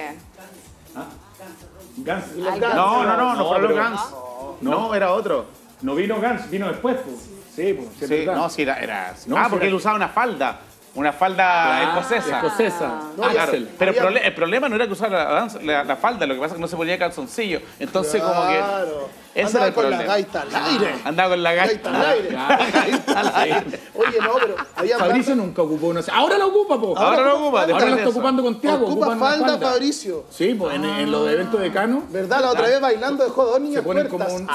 Guns. Ay, No fue los pero- Guns. No, era otro. No vino Guns, vino después. Po. Sí, pues, Sí, verdad. no, sí, era. No, ah, sí porque era- él usaba una falda. Una falda Ah, escocesa. Escocesa. No, Claro, Axel. pero Había- el problema no era que usara la falda, lo que pasa es que no se ponía calzoncillo. Entonces, como Claro. que. Ese Andaba era el con problema. la gaita al aire. Andaba con la Gaita gaita. al aire. Gaita al aire. Oye, no, pero había Fabricio nunca ocupó una... Ahora la ocupa, po. Ahora lo ocupa, Ahora después la de está eso. ocupando con Tiago. Ocupa ocupan una falda, Fabricio. Sí, pues en los eventos de Cano. ¿Verdad? La otra vez bailando dejó dos niñas ponen puertas. como un-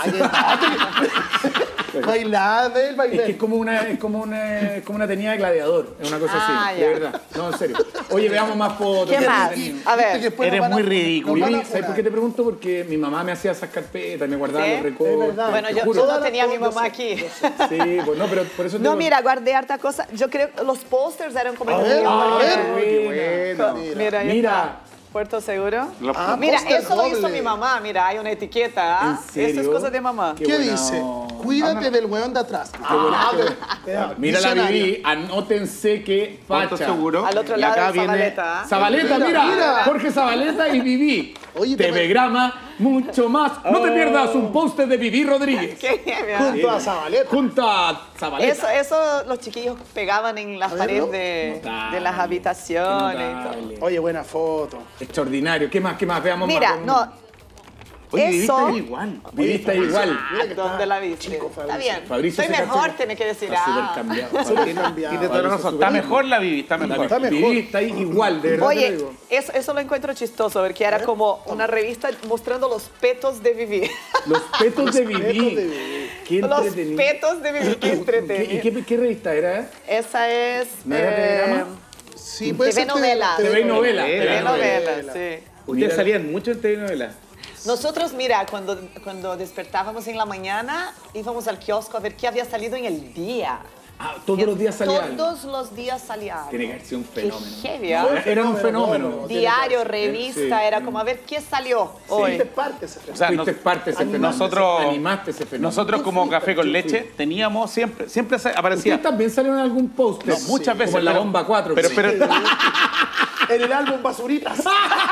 Bailar del Es baile. que es como una tenida de gladiador. Es una cosa Ah, así, ya. de verdad. No, en serio. Oye, veamos más fotos. ¿Qué más? A ver. Viste que después Eres nos van a- muy ridículo. nos Y a van mí, a ¿sabes por funar. qué te pregunto? Porque mi mamá me hacía esas carpetas, me guardaba ¿Sí? los recortes. Es verdad. Bueno, te yo juro. no tenía a mi mamá aquí. Sí, pues no, pero por eso te No, digo- mira, guardé harta cosa. Yo creo que los pósters eran como... A ver, a Ay, ver. qué buena. Mira. Mira, ahí Mira. está. Puerto Seguro. Ah, Mira, póster eso lo hizo doble. mi mamá. Mira, hay una etiqueta. ¿ah? ¿En serio? Eso es cosa de mamá. Qué ¿Qué buena dice? onda. Cuídate del weón de atrás. Mira la Diccionario. Vivi, anótense que Puerto facha. Seguro. Al otro Y lado, acá viene. Zabaleta. ¿ah? Zabaleta, Mira, mira, mira. Jorge Zabaleta y Vivi. Oye, TV Grama, mucho más. No te pierdas un póster de Vivi Rodríguez. Qué bien. Junto a Zabaleta. Junto a Zabaleta. Eso los chiquillos pegaban en las verlo. paredes Notable. de las habitaciones y todo. Notable. Oye, buena foto. Extraordinario. ¿Qué más? Veamos Mira, más. no, Oye, viviste eso- igual. Viviste igual. Mira que ¿dónde está la viste? chico, Está Fabricio. bien. Fabricio Soy se mejor, cacha- tiene que decir. Está súper Ah. cambiado. Súper cambiado. Y de toda la razón. Está mejor la Vivi, está mejor. Está mejor. Vivi está ahí igual, de verdad te lo Oye, digo. eso lo encuentro chistoso, porque era como una revista mostrando los petos de Vivi. Los petos de petos Vivi. de Vivi. Qué Los entretenido. petos de Vivi, qué entretenido. ¿Qué revista era? Esa es... ¿No era Telegrama? Sí, puede TV ser novela. TV novela. TV novela. novela, sí. Ustedes Mira. salían mucho en telenovelas. Nosotros, mira, cuando despertábamos en la mañana, íbamos al kiosco a ver qué había salido en el día. Ah, todos los días salía algo. Todos los días salía algo. Tiene que haber sido un Qué fenómeno. heavy, ¿ah? Era un fenómeno. no, Diario, revista, Sí. era como a ver qué salió Fuiste hoy. parte ese O sea, Fuiste parte de ese fenómeno. nosotros, Animaste ese fenómeno. nosotros como Café con Leche teníamos siempre aparecía. ¿Ustedes también salieron en algún póster? No, muchas veces. Como en la pero- bomba 4. Pero, sí. pero, En el álbum Basuritas.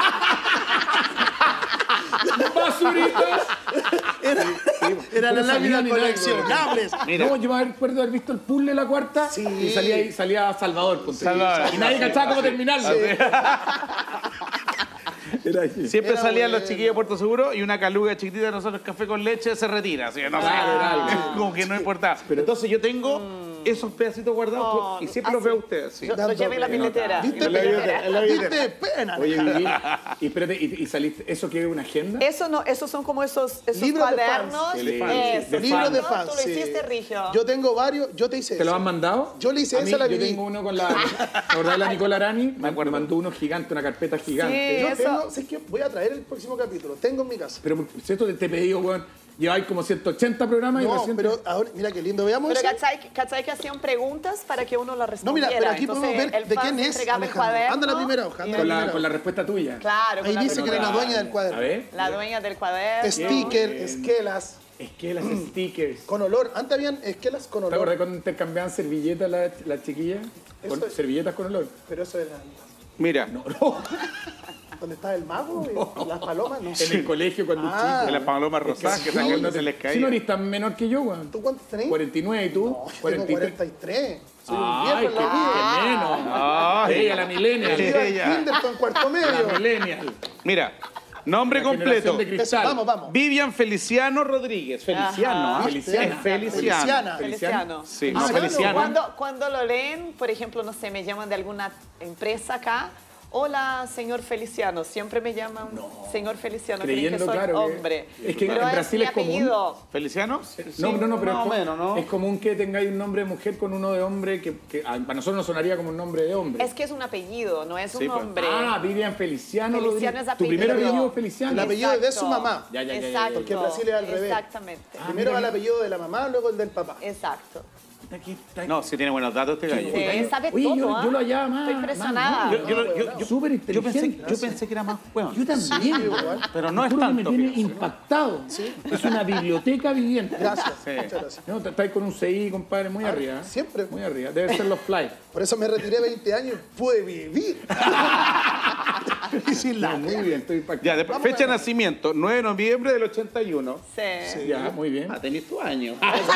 ¡Basuritas! Era la Pero lámina salían en algo, coleccionables. Mira. No, yo me recuerdo haber visto el puzzle de la cuarta Sí. y salía Salvador. ponte. Salvador. Y nadie cachaba cómo terminarlo. Era así. siempre Era salían los bueno. chiquillos de Puerto Seguro y una caluga chiquitita de nosotros Café con Leche se retira. Así que no sé, Claro, era algo. como que no importa. Entonces yo tengo esos pedacitos guardados y siempre los veo a ustedes. Sí. Lo llevé en la billetera. ¿Viste? En la billetera, en la billetera. ¿Viste? Pena. Oye, Vivi, y espérate, ¿y saliste? ¿Eso qué es una agenda? Eso no, esos son como esos Libros de cuadernos. fans. De fans, Eso, de Libros de ¿no? fans. Tú lo sí. hiciste, Rigio. Yo tengo varios, yo te hice ¿Te lo eso. han mandado? Yo le hice a mí, esa a la yo Vivi. tengo uno con la verdad de la Nicola Arani, me mandó uno gigante, una carpeta gigante. Yo eso. tengo, sé que voy a traer el próximo capítulo, tengo en mi casa. Pero si esto te he pedido, weón, lleváis como 180 programas y No, recién... pero ahora, mira qué lindo, veamos Pero ese. ¿cachai que hacían preguntas para que uno las No, respondiera? mira, pero aquí podemos Entonces, ver el de fan quién se es entregaba el Alejandro. cuaderno Anda la primera hoja, y- anda con la respuesta tuya. Claro. Ahí con dice que eres la dueña del A cuaderno. ver. La dueña del cuaderno. Sticker, Bien. esquelas, Es que las stickers. con olor. Antes habían esquelas con ¿Te acordás olor. cuando intercambiaban servilletas las chiquillas? Eso es- Servilletas con olor. Pero eso era... Mira, ¿Dónde estaba el mago? ¿Y las palomas? No En sé. el colegio cuando Ah. chico. de las palomas rosadas que sacan no se les Si caía. no eres tan menor que yo, weón. ¿Tú cuántos tenés? 49 y tú. No, yo tengo 43. Soy un Ay, viejo en qué, la vida. qué menos. Ay. Ella, la millennial. Iba al Ella. kinder con cuarto medio. La millennial. Mira, nombre La completo. generación de Eso, cristal. vamos, vamos. Vivian Feliciano Rodríguez. Feliciano, Ajá. ¿ah? Feliciano. Es Feliciano. Feliciana. Feliciano. Sí, Ah, no, sí, Feliciano. Cuando lo leen, por ejemplo, no sé, me llaman de alguna empresa acá. Hola, señor Feliciano. Siempre me llaman señor Feliciano. Creen Creyendo, que soy claro, que- hombre. es que Pero en Brasil mi es común. apellido. ¿Feliciano? No, pero más o menos, ¿no? es común que tengáis un nombre de mujer con uno de hombre que para nosotros nos sonaría como un nombre de hombre. Es que es un apellido, no es un Sí, pues. nombre. Ah, Vivian Feliciano. Feliciano Rodríguez. es Tu primer apellido. apellido es Feliciano. El apellido es de su mamá. Ya, ya, ya, ya, ya. Exacto. Porque en Brasil es al revés. Exactamente. Primero mira. va el apellido de la mamá, luego el del papá. Exacto. Aquí está- No, si tiene buenos datos este gallo. Sí, sabe Oye, todo, yo lo hallaba más. Estoy impresionada. más- Súper Yo inteligente. pensé que era más bueno. Yo también. igual. Pero no es Te juro que tanto. me tiene fíjese. impactado. Es una biblioteca viviente. Gracias. Sí. Muchas gracias. No, estáis con un CI, compadre, muy arriba. ¿eh? siempre. Muy arriba. Debe ser los fly. Por eso me retiré 20 años y pude vivir. y sin la Muy bien, estoy impactado. Ya, después, fecha de nacimiento, 9 de noviembre del 81. Sí. Ya, muy bien. Ah, tenés tu año.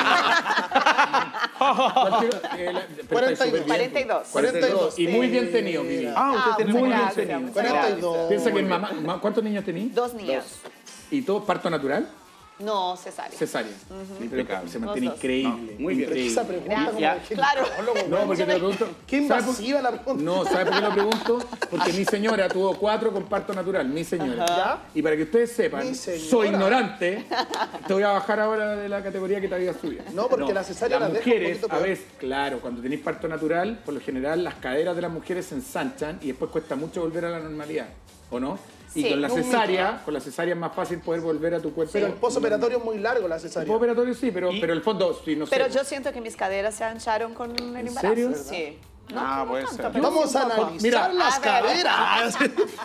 Pero 42. estáis súper bien. 42. 42. Y muy bien tenido, Vivi. Ah, usted tiene muy bien gracias, tenido. muchas gracias. 42. Piensa que ¿cuántos niños tenéis? 2 niños. ¿Y todo parto natural? No, cesárea. Cesárea. Impecable. Se mantiene Los dos. increíble. muy bien. increíble. Esa pregunta como Ya. de gente Claro. ginecólogo, No, porque te lo pregunto. Qué ¿sabe por- invasiva la pregunta. No, ¿sabe por qué lo pregunto? Porque mi señora tuvo 4 con parto natural, mi señora. ¿Ya? Y para que ustedes sepan, Mi señora. soy ignorante, te voy a bajar ahora de la categoría que te había subido. No, porque la cesárea las la deja un mujeres, poquito a peor. veces, claro, cuando tenéis parto natural, por lo general las caderas de las mujeres se ensanchan y después cuesta mucho volver a la normalidad, ¿o no? Y Sí, con la un mito, cesárea, es más fácil poder volver a tu cuerpo. Pero el postoperatorio es muy largo, la El cesárea. postoperatorio sí, pero el fondo, sí, no sé. Pero yo siento que mis caderas se ancharon con el embarazo. serio? Sí. Ah, puede ser. pero Vamos sí a un poco. analizar Mira, las a ver. caderas.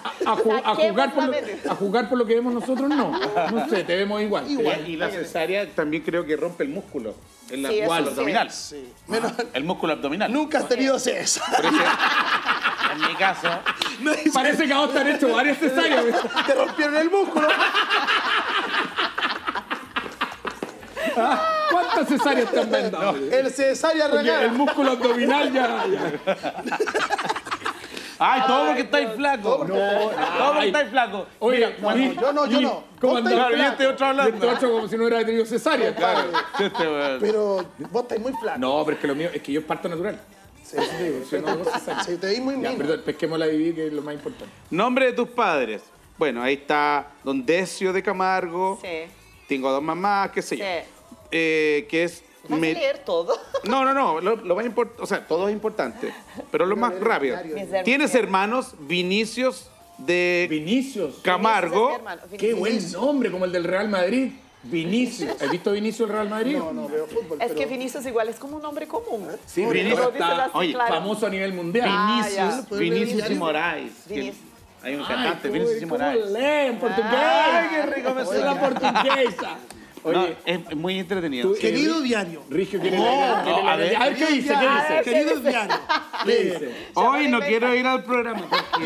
A jugar por lo que vemos nosotros, no. No sé, te vemos igual. Y la cesárea también creo que rompe el músculo. El Sí, eso músculo sí. abdominal. Sí. Menos- El músculo abdominal. Nunca has tenido sexo. Por eso, en mi caso, Parece que a vos te han hecho varias cesáreas. güey. Te rompieron el músculo. ¿Cuántas cesáreas te han dado? El cesárea Porque el renal. músculo abdominal ya. ay, todo porque estáis flaco. Todo porque ay. estáis flaco. Oye, yo no. ¿Cómo Vos andás? estáis Claro, y este otro hablando. Este otro como si no hubiera tenido cesárea. Claro, este, weón. Pero vos estáis muy flaco. No, pero es que lo mío es que yo parto natural. Sí, Eso te digo, yo no hago cesárea. Sí, te veis muy Ya, mino. perdón, pesquemos la Vivi, que es lo más importante. Nombre de tus padres. Bueno, ahí está Don Decio de Camargo. Sí. Tengo 2 mamás, qué sé yo. Sí. Que es... ¿Vas a me- leer todo? No, lo más importante, o sea, todo es importante, pero lo más rápido. Mis Tienes hermanos Vinicius de Vinicius. Camargo. Vinicius es mi hermano. Qué Vinicius. buen nombre, como el del Real Madrid. Vinicius. ¿Has visto Vinicius del Real Madrid? No veo fútbol. Es pero- que Vinicius igual es como un nombre común. Sí, Vinicius Vinicius Lo dicen está así, oye, claro. famoso a nivel mundial. Ah, Vinicius, ya. Vinicius y Moraes. que Vinicius. Hay un Ay, cantante, ¿cómo- Vinicius y cómo Moraes. lee en portugués? Ay, qué rico me Es suena. la portuguesa. No, Oye, es muy entretenido. tú- Querido diario. Rigio quiere No, leer. a ver. A ver, ¿qué dice? ¿Qué dice? Querido diario. ¿Qué dice? Hoy no quiero ir al programa.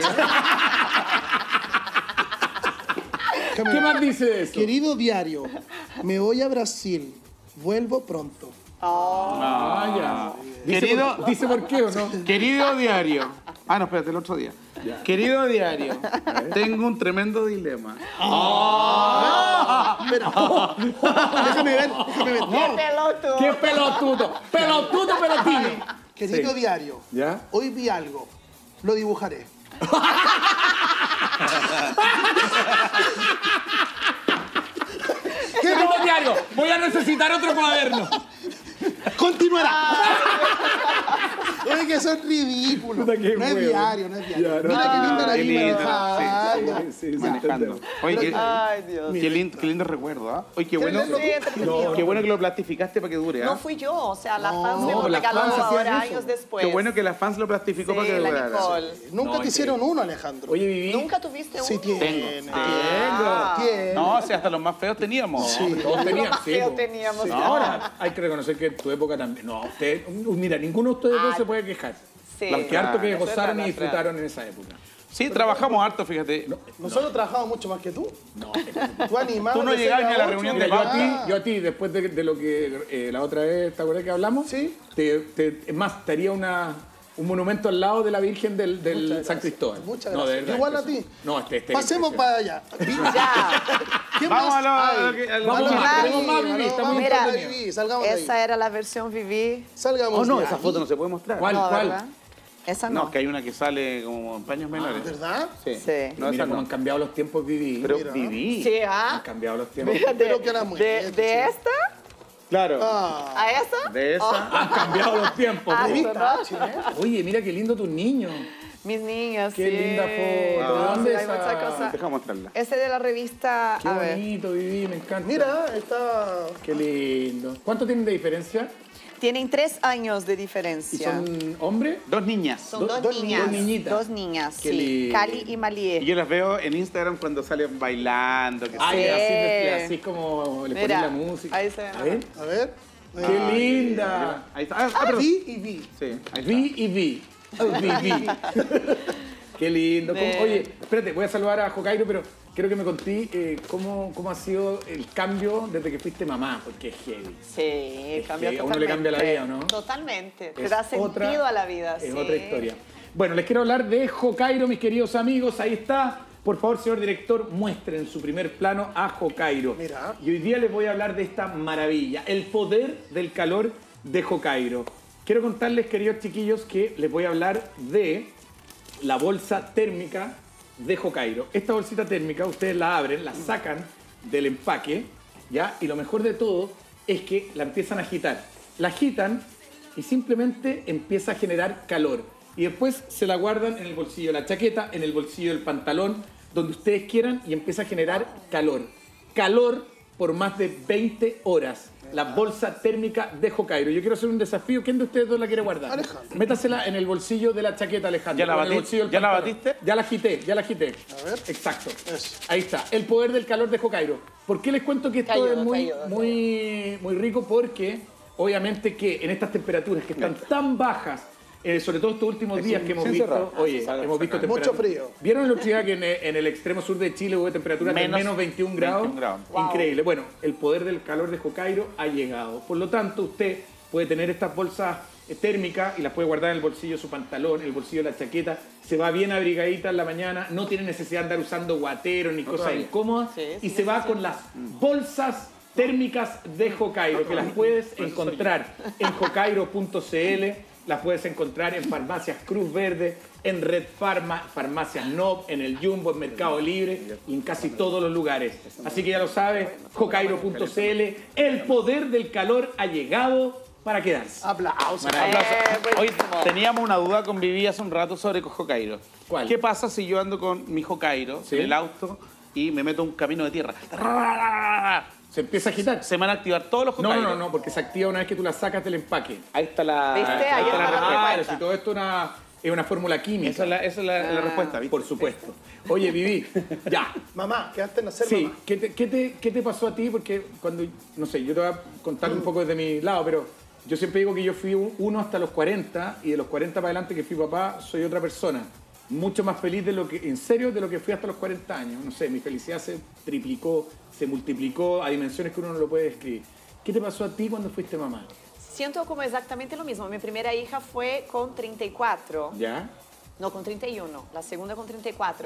¿Qué más dice de eso? Querido diario, me voy a Brasil. Vuelvo pronto. Ah, ya. Dice Querido- ¿Dice por qué o no? Querido diario. Ah, no, espérate, el otro día. Querido diario, tengo un tremendo dilema. Espera. Déjame ver. ¡Qué pelotudo! ¡Qué pelotudo! ¡Pelotudo, pelotino! Querido Sí. diario, ¿Ya? hoy vi algo. Lo dibujaré. Querido diario, voy a necesitar otro cuaderno. Continuará. Oye, que son ridículos. Puta, qué No es huevo. diario, no es diario. Ya, no. Mira qué linda la qué niña lindo. dibujando. Sí, Manejando. Oye, Ay, Dios. qué lindo recuerdo, ¿ah? Oye, qué bueno, leerlo Sí, entretenido. qué bueno que lo plastificaste para que dure, ¿ah? No fui yo, o sea, la fans me no, lo las regaló fans hacían ahora eso. años después. Qué bueno que la fans lo plastificó Sí, para que la durara. Nicole. Nunca No, te hicieron uno, Alejandro. Oye, Vivi. ¿Nunca tuviste uno? Sí tiene. Ah. Tiene. No, si hasta los más feos teníamos. Sí. Todos Lo tenían, más sí, feo po. teníamos. No, ahora hay que reconocer que en tu época también. No, usted, mira, ninguno de ustedes dos se puede quejar. Sí. Qué harto que Eso es gozaron y verdad, disfrutaron en esa época. Sí, trabajamos harto, fíjate. Nosotros trabajamos mucho más que tú. No, Tú animabas. Tú no de llegabas seis ni a la ocho. reunión mira, de papá. yo a ti, después de lo que la otra vez, ¿te acuerdas que hablamos? Sí. Es más, te haría un monumento al lado de la Virgen del Muchas San gracias. Cristóbal. Muchas No, de gracias. verdad, Igual a eso. ti. No, Pasemos impresionante. para allá. Ya. ¿Qué Vamos más a lo hay? que- a lo Vamos que- más, tenemos más, Vivi, estamos vamos Mira. a Vivi, salgamos de ahí. Esa era la versión Vivi. Salgamos Oh, no, de esa ahí. foto no se puede mostrar. ¿Cuál? No, ¿verdad? Esa No, no. es que hay una que sale como en paños menores. ¿Verdad? Sí. Sí. No, Mira esa cómo no. han cambiado los tiempos, Vivi. Pero Mira. viví. Sí, Han ¿ah? cambiado los tiempos. Mira, Pero que era muy bien, sí. de esta Claro. Ah, a esa. De esa. Han cambiado los tiempos. Ah, Vivi. ¿verdad? Oye, mira qué lindo tus niños. Mis niñas, Qué sí. linda foto. ¿De dónde Sí, es hay muchas esa? cosas. Deja mostrarla. Ese de la revista, Qué a ver. bonito, Vivi, me encanta. mira, está. Qué lindo. ¿Cuánto tienen de diferencia? Tienen 3 años de ¿Y diferencia. son hombres? Dos niñas. Son dos dos niñas. niñitas. Dos niñas, Qué sí. lindo. Cali y Y Malie. yo las veo en Instagram cuando salen bailando. Que Ay, Sí. así como le Mira, ponen la música. ahí se ve. A ver. A ver. Qué linda. Ahí está. Perdón. Vi y vi. Sí, ahí está. Vi y vi. Vi. Qué lindo. De- Oye, espérate, voy a saludar a Jocairo, pero quiero que me conté cómo ha sido el cambio desde que fuiste mamá, porque es heavy. Sí, cambia que a totalmente. uno le cambia la vida, ¿no? Totalmente. Te Es da sentido otra- a la vida. Es sí. otra historia. Bueno, les quiero hablar de Jocairo, mis queridos amigos. Ahí está. Por favor, señor director, muestren su primer plano a Jocairo. Mira. Y hoy día les voy a hablar de esta maravilla, el poder del calor de Jocairo. Quiero contarles, queridos chiquillos, que les voy a hablar de la bolsa térmica de Jocairo. Esta bolsita térmica, ustedes la abren, la sacan del empaque, ¿ya? Y lo mejor de todo es que la empiezan a agitar. La agitan y simplemente empieza a generar calor. Y después se la guardan en el bolsillo de la chaqueta, en el bolsillo del pantalón, donde ustedes quieran y empieza a generar calor. Calor por más de 20 horas. La bolsa térmica de Jocairo. Yo quiero hacer un desafío. ¿Quién de ustedes dos la quiere guardar? Alejandro. Métasela en el bolsillo de la chaqueta, Alejandro. ¿Ya la o en el batí- bolsillo del ya la pantalón. batiste? Ya la agité, ya la agité. A ver. Exacto. Eso. Ahí está. El poder del calor de Jocairo. ¿Por qué les cuento que esto ayudo, es te muy, ayudo, te muy rico? Porque obviamente que en estas temperaturas que están tan bajas, sobre todo estos últimos días que hemos visto, hemos visto temperaturas. Mucho frío. ¿Vieron el otro día que en el extremo sur de Chile hubo temperaturas de menos 21 grados? 21 grados. Wow. Increíble. Bueno, el poder del calor de Jocairo ha llegado. Por lo tanto, usted puede tener estas bolsas térmicas y las puede guardar en el bolsillo de su pantalón, en el bolsillo de la chaqueta. Se va bien abrigadita en la mañana, no tiene necesidad de andar usando guateros ni cosas todavía. incómodas. Sí, y sí, se va sí. con las bolsas térmicas de Jocairo, que las puedes encontrar en jocairo.cl, las puedes encontrar en farmacias Cruz Verde, en Red Pharma, farmacias Nob, en el Jumbo, en Mercado Libre y en casi todos los lugares. Así que ya lo sabes, jocairo.cl, el poder del calor ha llegado para quedarse. Aplausos. Hoy buenísimo. teníamos una duda con Vivi hace un rato sobre Jocairo. ¿Cuál? ¿Qué pasa si yo ando con mi Jocairo Sí. en el auto y me meto a un camino de tierra? Se empieza a agitar. Se van a activar todos los No, Jokairos. no, porque se activa una vez que tú la sacas del empaque. Ahí está la, ¿Viste? ahí Ahí está la está la respuesta. Claro, si todo esto es una fórmula química. Esa es la respuesta, ¿viste? Por supuesto. Oye, Vivi, ya. Mamá, quedaste en hacer Sí, mamá. ¿qué te pasó a ti? Porque cuando, no sé, yo te voy a contar un poco desde mi lado, pero yo siempre digo que yo fui uno hasta los 40 y de los 40 para adelante que fui papá soy otra persona. Mucho más feliz de lo que, en serio, de lo que fui hasta los 40 años. No sé, mi felicidad se triplicó, se multiplicó a dimensiones que uno no lo puede describir. ¿Qué te pasó a ti cuando fuiste mamá? Siento como exactamente lo mismo. Mi primera hija fue con 34. ¿Ya? No, con 31, la segunda con 34.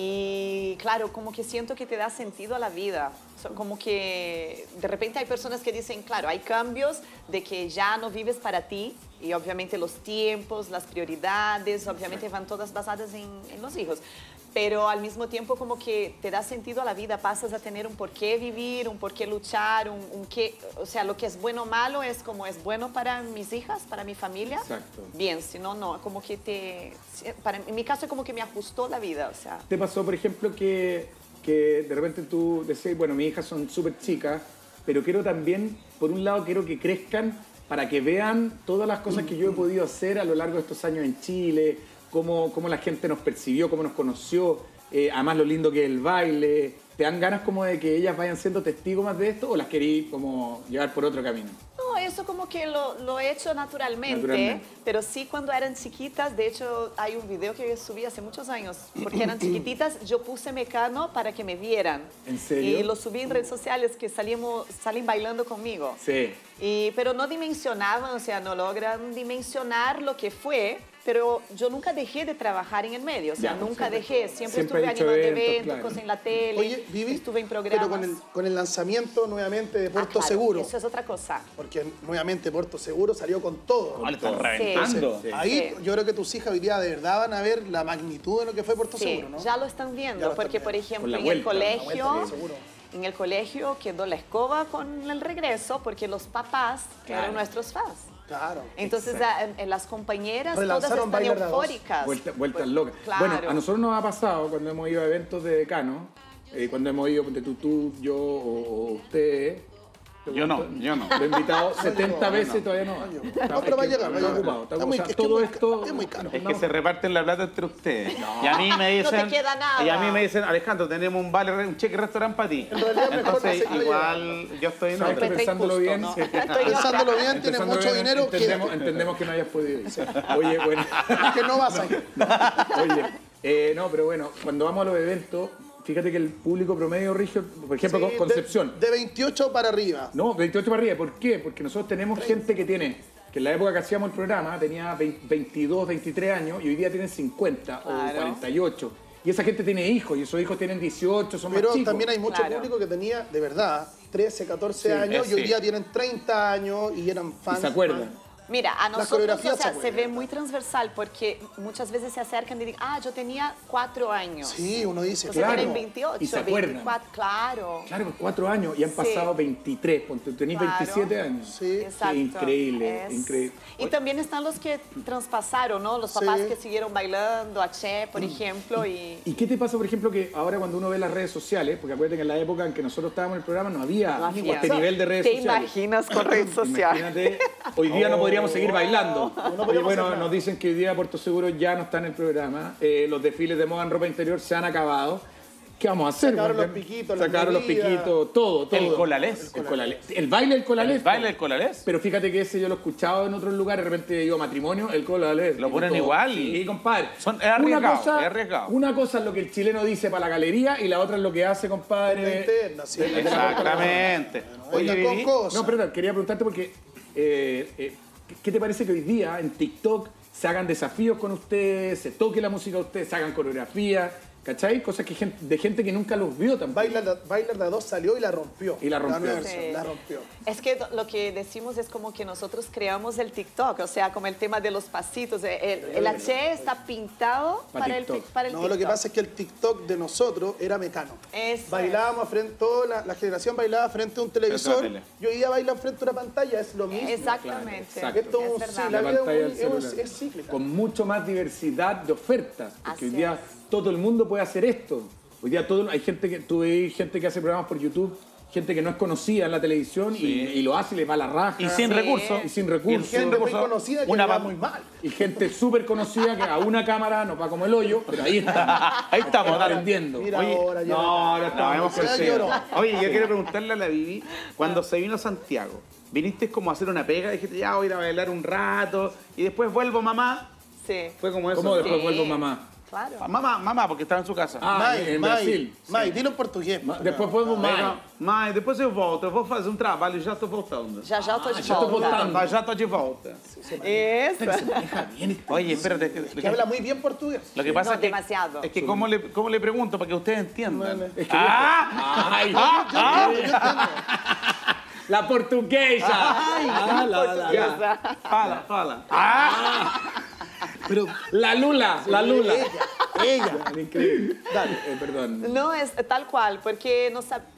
Y claro, como que siento que te da sentido a la vida. Como que de repente hay personas que dicen, claro, hay cambios de que ya no vives para ti y obviamente los tiempos, las prioridades, obviamente van todas basadas en los hijos. Pero al mismo tiempo como que te da sentido a la vida, pasas a tener un por qué vivir, un por qué luchar, un qué, o sea, lo que es bueno o malo es como es bueno para mis hijas, para mi familia. Exacto. Bien, si no, no, como que en mi caso es como que me ajustó la vida, o sea. ¿Te pasó, por ejemplo, que de repente tú decís, bueno, mis hijas son súper chicas, pero quiero también, por un lado, quiero que crezcan para que vean todas las cosas que yo he podido hacer a lo largo de estos años en Chile, cómo la gente nos percibió, cómo nos conoció, además lo lindo que es el baile? ¿Te dan ganas como de que ellas vayan siendo testigos más de esto o las querí como llevar por otro camino? No, eso como que lo he hecho naturalmente, pero sí cuando eran chiquitas, de hecho hay un video que subí hace muchos años, porque eran chiquititas, yo puse Mecano para que me vieran. ¿En serio? Y lo subí en redes sociales que salen bailando conmigo. Sí. Pero no dimensionaban, o sea, no logran dimensionar lo que fue, pero yo nunca dejé de trabajar en el medio, o sea, nunca dejé, siempre estuve animando eventos, claro. cosas en la tele, Oye, Vivi, estuve en programas. pero con el lanzamiento nuevamente de Puerto claro, Seguro, eso es otra cosa. porque nuevamente Puerto Seguro salió con todo. Oh, le están todo. reventando. Sí. Ahí Sí. yo creo que tus hijas hoy día de verdad van a ver la magnitud de lo que fue Puerto Sí, Seguro, ¿no? ya lo están viendo, Ya lo porque están por viendo. ejemplo Con la en vuelta, el la vuelta colegio, Puerto Seguro. en el colegio quedó la escoba con el regreso, porque los papás Claro. eran nuestros fans. Claro. Entonces las compañeras todas Relanzaron están Bailar de a dos. eufóricas. Vueltas locas. Claro. Bueno, a nosotros nos ha pasado cuando hemos ido a eventos de decano, cuando hemos ido, ponte tú, yo o usted. Yo no. Lo he invitado 70 veces, todavía no. No, pero va a llegar, va a llegar. Ocupado, Es muy- o sea, es que todo es muy esto es muy caro. Es que se reparten la plata entre ustedes. Y a mí me No te dicen. queda nada. Y a mí me dicen, Alejandro, tenemos un cheque restaurante para ti. realidad mejor Entonces, no se igual yo estoy en ¿Sabes otra. que pensándolo Justo, bien? ¿no? Sí. Estoy Pensándolo bien, tienes Pensándolo mucho bien, dinero, entendemos que no hayas podido ir. Oye, bueno. que no vas a ir. Oye, no, pero bueno, cuando vamos a los eventos, fíjate que el público promedio, Rigio, por ejemplo, Sí, Concepción. De 28 para arriba. No, 28 para arriba. ¿Por qué? Porque nosotros tenemos gente que en la época que hacíamos el programa tenía 22, 23 años y hoy día tienen 50 Claro. o 48. Y esa gente tiene hijos y esos hijos tienen 18, son Pero más chicos. también hay mucho Claro. público que tenía, de verdad, 13, 14 Sí, años y hoy sí. día tienen 30 años y eran Y fans. se acuerdan. Mira, a nosotros coreografía o sea, se se ve acuerda. muy transversal porque muchas veces se acercan y dicen, yo tenía 4 años. Sí, uno dice, Entonces claro. tienen 28, Y se acuerdan. 24, claro. Claro, pues 4 años y han Sí. pasado 23, tenés Claro. 27 años. Sí. Exacto. Increíble, Es- increíble. Y también están los que traspasaron, ¿no? Los papás Sí. que siguieron bailando, a Che, por ejemplo, y ¿Y qué te pasa, por ejemplo, que ahora cuando uno ve las redes sociales, porque acuérdate que en la época en que nosotros estábamos en el programa no había, No había. este nivel de redes ¿Te sociales? imaginas con redes sociales? Imagínate, hoy día no podríamos seguir bailando. podríamos Oye, bueno, hacer nada. nos dicen que hoy día Puerto Seguro ya no está en el programa. Los desfiles de moda en ropa interior se han acabado. ¿Qué vamos a hacer? Sacaron Bueno, los piquitos, las Sacaron los medidas. piquitos, todo. El colalés. El colalés. El baile del colalés. ¿El baile del colalés? Pero fíjate que ese yo lo he escuchado en otros lugares, de repente digo matrimonio, el colalés. Lo ponen Todo. igual. Sí, compadre. Es arriesgado, Una es arriesgado. Una cosa es lo que el chileno dice para la galería y la otra es lo que hace, compadre. La interna, sí. Exactamente. Oye, Oye, con Vivi, cosas. No, pero quería preguntarte porque, ¿qué te parece que hoy día en TikTok se hagan desafíos con ustedes, se toque la música de ustedes, se hagan coreografía, ¿cachai? Cosas que de gente que nunca los vio tampoco. Bailar de a dos salió y la rompió. Y la rompió. nueva versión, Sí. la rompió. Es que lo que decimos es como que nosotros creamos el TikTok, o sea, como el tema de los pasitos. El H está pintado para el TikTok. para el No, TikTok. lo que pasa es que el TikTok de nosotros era Mecano. Eso Bailábamos frente, toda la generación bailaba frente a un televisor Frente a la tele. y hoy día bailan frente a una pantalla, es lo mismo. Exactamente. Claro, exacto. Esto es Es un- verdad. sí, La la vida pantalla del es celular. es cíclica. Con mucho más diversidad de ofertas. Porque Así hoy día es. todo el mundo puede hacer esto. Hoy día hay gente que, tú ves gente que hace programas por YouTube, gente que no es conocida en la televisión y lo hace y le va a la raja. Y sin Sí. recursos. Y sin recursos. Gente muy recursos, conocida que una le va pa- muy mal. Y gente súper conocida que a una cámara nos va como el hoyo, pero ahí está. Ahí estamos, dale. aprendiendo. Mira Oye, ahora ya. No, ahora estamos hemos Ya crecido. lloró. Oye, yo quiero preguntarle a la Vivi, cuando se vino a Santiago, ¿viniste como a hacer una pega? Dijiste, ya voy a ir a bailar un rato y después vuelvo, mamá. Sí. Fue como eso. ¿Cómo después Sí. vuelvo mamá? Claro. Mamá, porque estaba en su casa. En Brasil. Mai, dilo en português. Depois podemos mais. Mãe, depois eu volto. Eu vou fazer um trabalho e já tô voltando. Já eu tô de já tô volta. voltando. Já tô de volta. Isso. Oye, espérate. Que habla muy bien portugués. Lo que pasa No, es que, demasiado. es que ¿cómo le pregunto para que ustedes entiendan? Es que ¡Ah! La portuguesa. Portuguesa. Fala. ¡Ah! Pero La Lula. ella. Increíble. Dale, perdón. No, es tal cual, porque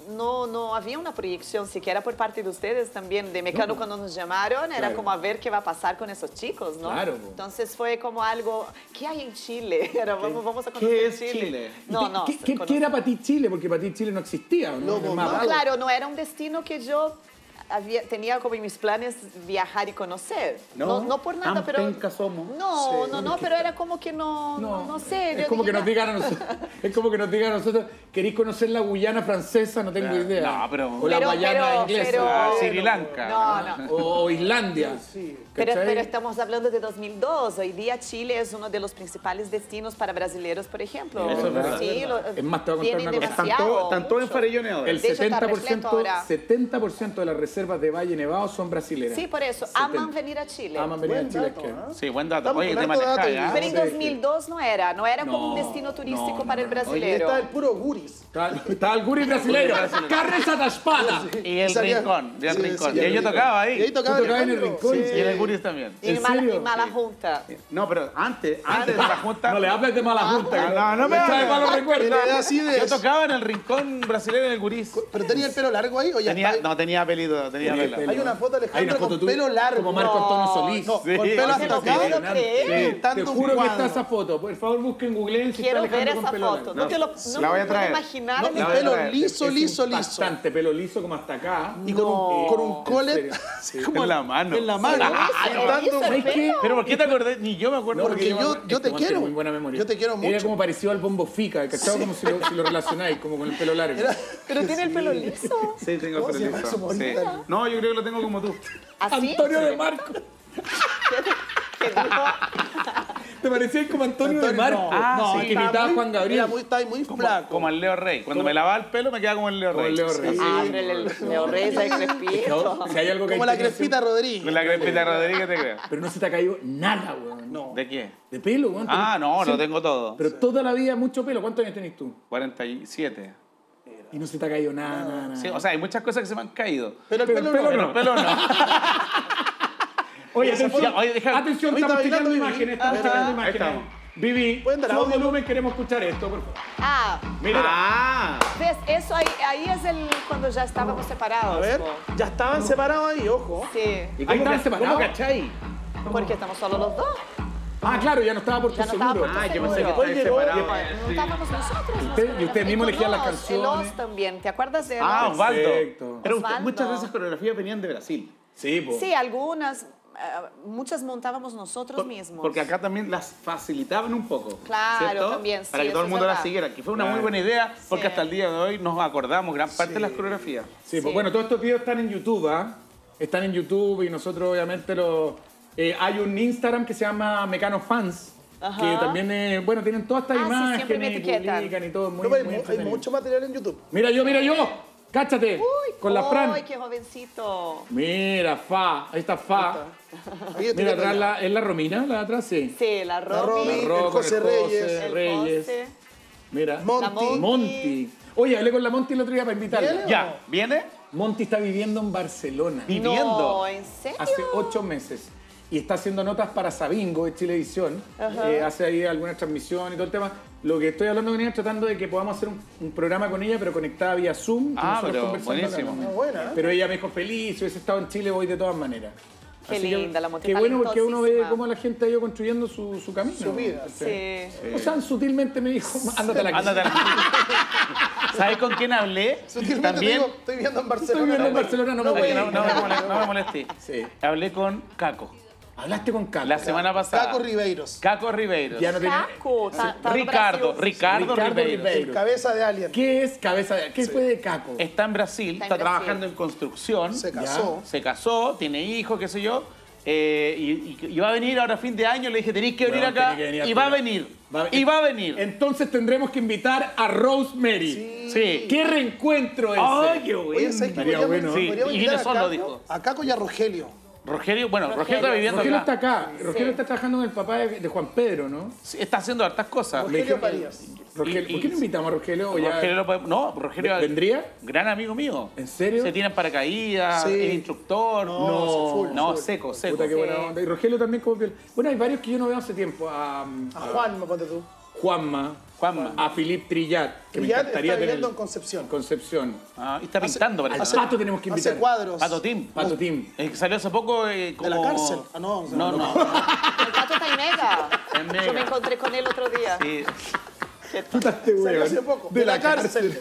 no había una proyección siquiera por parte de ustedes también, de Mecano cuando nos llamaron, era Claro. como a ver qué va a pasar con esos chicos, ¿no? Claro. Entonces fue como algo, ¿qué hay en Chile? Era, vamos a conocer ¿Qué es Chile. Chile? No, ¿Qué era para ti Chile? Porque para ti Chile no existía, ¿o ¿no? No, Más no, raro. Claro, no era un destino que yo tenía como en mis planes viajar y conocer. No por nada, Tan pero... pencas somos. No, pero era como que no sé. Es yo como dije, que nos digan a nosotros, es como que nos digan a nosotros, ¿queréis conocer la Guyana francesa? No tengo idea. No, pero- O la Guayana inglesa. Sri Lanka. No. O Islandia. Pero ¿Cachai? estamos hablando de 2002. Hoy día Chile es uno de los principales destinos para brasileños, por ejemplo. Eso es verdad. Sí, Es más, te voy a contar vienen una cosa. demasiado, Están todos en mucho. Farellones ahora. El De hecho, está repleto ahora. 70% de las reservas de Valle Nevado son brasileras. Sí, por eso. Aman venir a Chile. Aman venir a Buen Chile. dato, ¿qué? ¿eh? Sí, buen dato. Estamos Oye, con te harto dato manejáis, y- ¿ah? Pero en Sí, 2002 no era como un No, destino turístico no, para el no, no. Oye, brasilero. está el puro guris. Estaba el guri brasileño. Carnes a la espada. Y el Salía- rincón. Y el Sí, rincón. sí, Y el yo rincón. tocaba Y ahí ahí. tocaba Tú tocabas en el Alejandro. rincón, Y en el Guris también. Y ¿En serio? mala junta. No, pero antes de la junta. No le hables de mala junta. No me trae hables. malos recuerdos. Era así de... Yo tocaba en el rincón brasileño en el Guris. ¿Pero tenía el pelo largo ahí o ya Tenía, está? no, tenía pelito, tenía Tenía pelo. Hay una foto de Hay una Alejandro foto con tuya pelo largo. como Marco Antonio Solís. No, Sí. con pelo No hasta lo acá. puedo creer. Pintando Te un juro que cuadro. está esa foto. Por favor, busquen, googleen si Quiero está ver Alejandro con esa pelo foto. largo. No te lo la voy a no puedo traer. imaginar. No, el y La voy a pelo traer. liso, Es liso. Bastante pelo liso como hasta acá. Y con un ¿En collet serio? así como En la mano. En la mano. Pintando un- ¿Sabes qué? Pero ¿por qué te acordás? Ni yo me acuerdo. Porque yo te Este man tiene quiero. muy buena memoria. Yo te quiero Era mucho. como parecido al Bombo Fica, ¿cachai? Como si lo relacionáis, como con el pelo largo. Pero tiene el pelo liso. Sí, tengo el ¿Cómo se pelo llama liso. su bonita? Sí. No, yo creo que lo tengo como tú. ¿Así? Antonio de Marco. Que dijo, ¿Te parecías como Antonio de Antonio, Marco? no. Ah, que sí. imitaba a Juan Gabriel. Está muy flaco. Como el Leo Rey. Cuando me lavaba el pelo me quedaba como el Leo Como Rey. el Leo Rey. ah, pero el Leo Reyes de Crespito. Si hay algo que Como hay la que hacer- Crespita Rodríguez. Con la crepita Rodríguez te creo. Pero no se te ha caído nada, weón. No. ¿De qué? De pelo, weón. Ah, no, Sí. lo tengo todo. Pero toda la vida mucho pelo. ¿Cuántos años tenés tú? 47. Y no se te ha caído nada. Sí, o sea, hay muchas cosas que se me han caído. Pero el Pero pelo el pelo no. Pero el pelo no. Oye, Ya, atención, oye, deja- atención, Ahí estamos está tirando bailando imágenes, Vivi. estamos tirando Ahí imágenes. estamos. Vivi, ¿Pueden dar suba audio? volumen, queremos escuchar esto, por favor. Ah, Mira, Ah, ¿ves? Eso ahí es cuando ya estábamos separados. A ver, po. ya estaban separados ahí, ojo. Sí, ahí estaban separados. ¿Cómo cachai? porque estamos solo los dos. Ah, claro, ya no estaba por tu Ya no estaba seguro. por tu Ah, yo pensé que seguro. estabais llegó- separados. No estábamos nosotros. Y ustedes mismos elegían las El canciones. Oz también, ¿te acuerdas de Oz? Ah, Osvaldo. Perfecto. Pero Osvaldo. muchas de esas coreografías venían de Brasil. Sí, po. Sí, algunas, muchas montábamos nosotros mismos. Porque acá también las facilitaban un poco. Claro, ¿cierto? también, sí, Para que eso todo el es mundo las verdad. siguiera, que fue una Claro. muy buena idea, porque Sí. hasta el día de hoy nos acordamos gran parte de las coreografías. Sí, pues Sí. bueno, todos estos videos están en YouTube, ¿ah? Están en YouTube y nosotros obviamente hay un Instagram que se llama Mecano Fans, Ajá. que también, bueno, tienen todas estas Ah, sí, siempre me imágenes y etiquetan. publican y todo, muy, No, pero muy hay entretenido. mucho material en YouTube. Mira yo, cáchate, con la Fran. ¡Ay, qué jovencito! Mira, Fa, ahí está Fa. Ahí estoy Mira, viendo atrás ya. ¿es la Romina? ¿La de atrás? Sí. Sí, la La Romy, Romy, La el Ro con José el Reyes. José el Reyes. José. Mira. Monty. Monty. Oye, hablé con la Monty el otro día para invitarla. ¿Viene? Ya, ¿viene? Monty está viviendo en Barcelona Viviendo. No, ¿en serio? hace 8 meses. Y está haciendo notas para Sabingo de Chilevisión. Hace ahí algunas transmisiones y todo el tema. Lo que estoy hablando con ella es tratando de que podamos hacer un programa con ella, pero conectada vía Zoom. Ah, nosotros pero conversando acá, buenísimo. ¿no? Ah, buena, ¿eh? Pero ella me dijo feliz, si hubiese estado en Chile voy de todas maneras. Qué Así que- linda, la Monty Qué bueno porque uno ve talentosísima. cómo la gente ha ido construyendo su camino. Su vida. Sí. O sea, sutilmente me dijo, ándate a la casa. Ándate a la- ¿Sabes con quién hablé? Sutilmente te También. digo, estoy viviendo en Barcelona. Estoy viviendo en Barcelona, no me Oye, voy. no me molestes. Sí. Hablé con Caco. Hablaste con Caco. La semana pasada. Caco Ribeiros. Caco Ribeiros. Ya no tiene... Caco, está en Ricardo Brasil. Ricardo Ribeiros. El cabeza de Alien. ¿Qué es cabeza de... ¿Qué fue de Caco? Está en Brasil, Está en está Brasil. trabajando en construcción. Se casó. Se casó, tiene hijos, qué sé yo. y iba a venir ahora a fin de año, le dije, tenéis que venir Bueno, acá, tenía que venir y a va a Chile. venir, Va a- y va a venir. Entonces tendremos que invitar a Rosemary. Sí. ¡Qué reencuentro ese! ¡Ay, qué Oye, bueno! ¿sabes qué? Estaría bueno. Sí, Podríamos y invitar vine solo, Caco, dijo. a Caco y a Rogelio. Rogelio, bueno, Rogelio Rogelio. está viviendo Rogelio está acá. acá. Rogelio está trabajando con el papá de Juan Pedro, ¿no? Sí, está haciendo hartas cosas. Rogelio Farías. Rogelio, ¿por qué no invitamos a Rogelio? O ya- Rogelio lo podemos- no, Rogelio ¿Vendría? gran amigo mío. ¿En serio? Se tiene en paracaídas, Sí. es instructor. No, full, No, full. seco. Puta, qué buena onda. Y Rogelio también como que... Bueno, hay varios que yo no veo hace tiempo. A Juan, me ponte tú. Juanma. Juanma. A Philippe Trillat, que me Trillat encantaría está tener viviendo en Concepción. Concepción. Ah, y está pintando, Al parece. Pato tenemos que invitar. Hace cuadros. Pato Tim. Pato Tim. El que salió hace poco como... De la cárcel. Ah, no. No. El Pato está en Mega. En Mega. Yo me encontré con él otro día. Sí. Puta este Salió weón. hace poco. De la cárcel.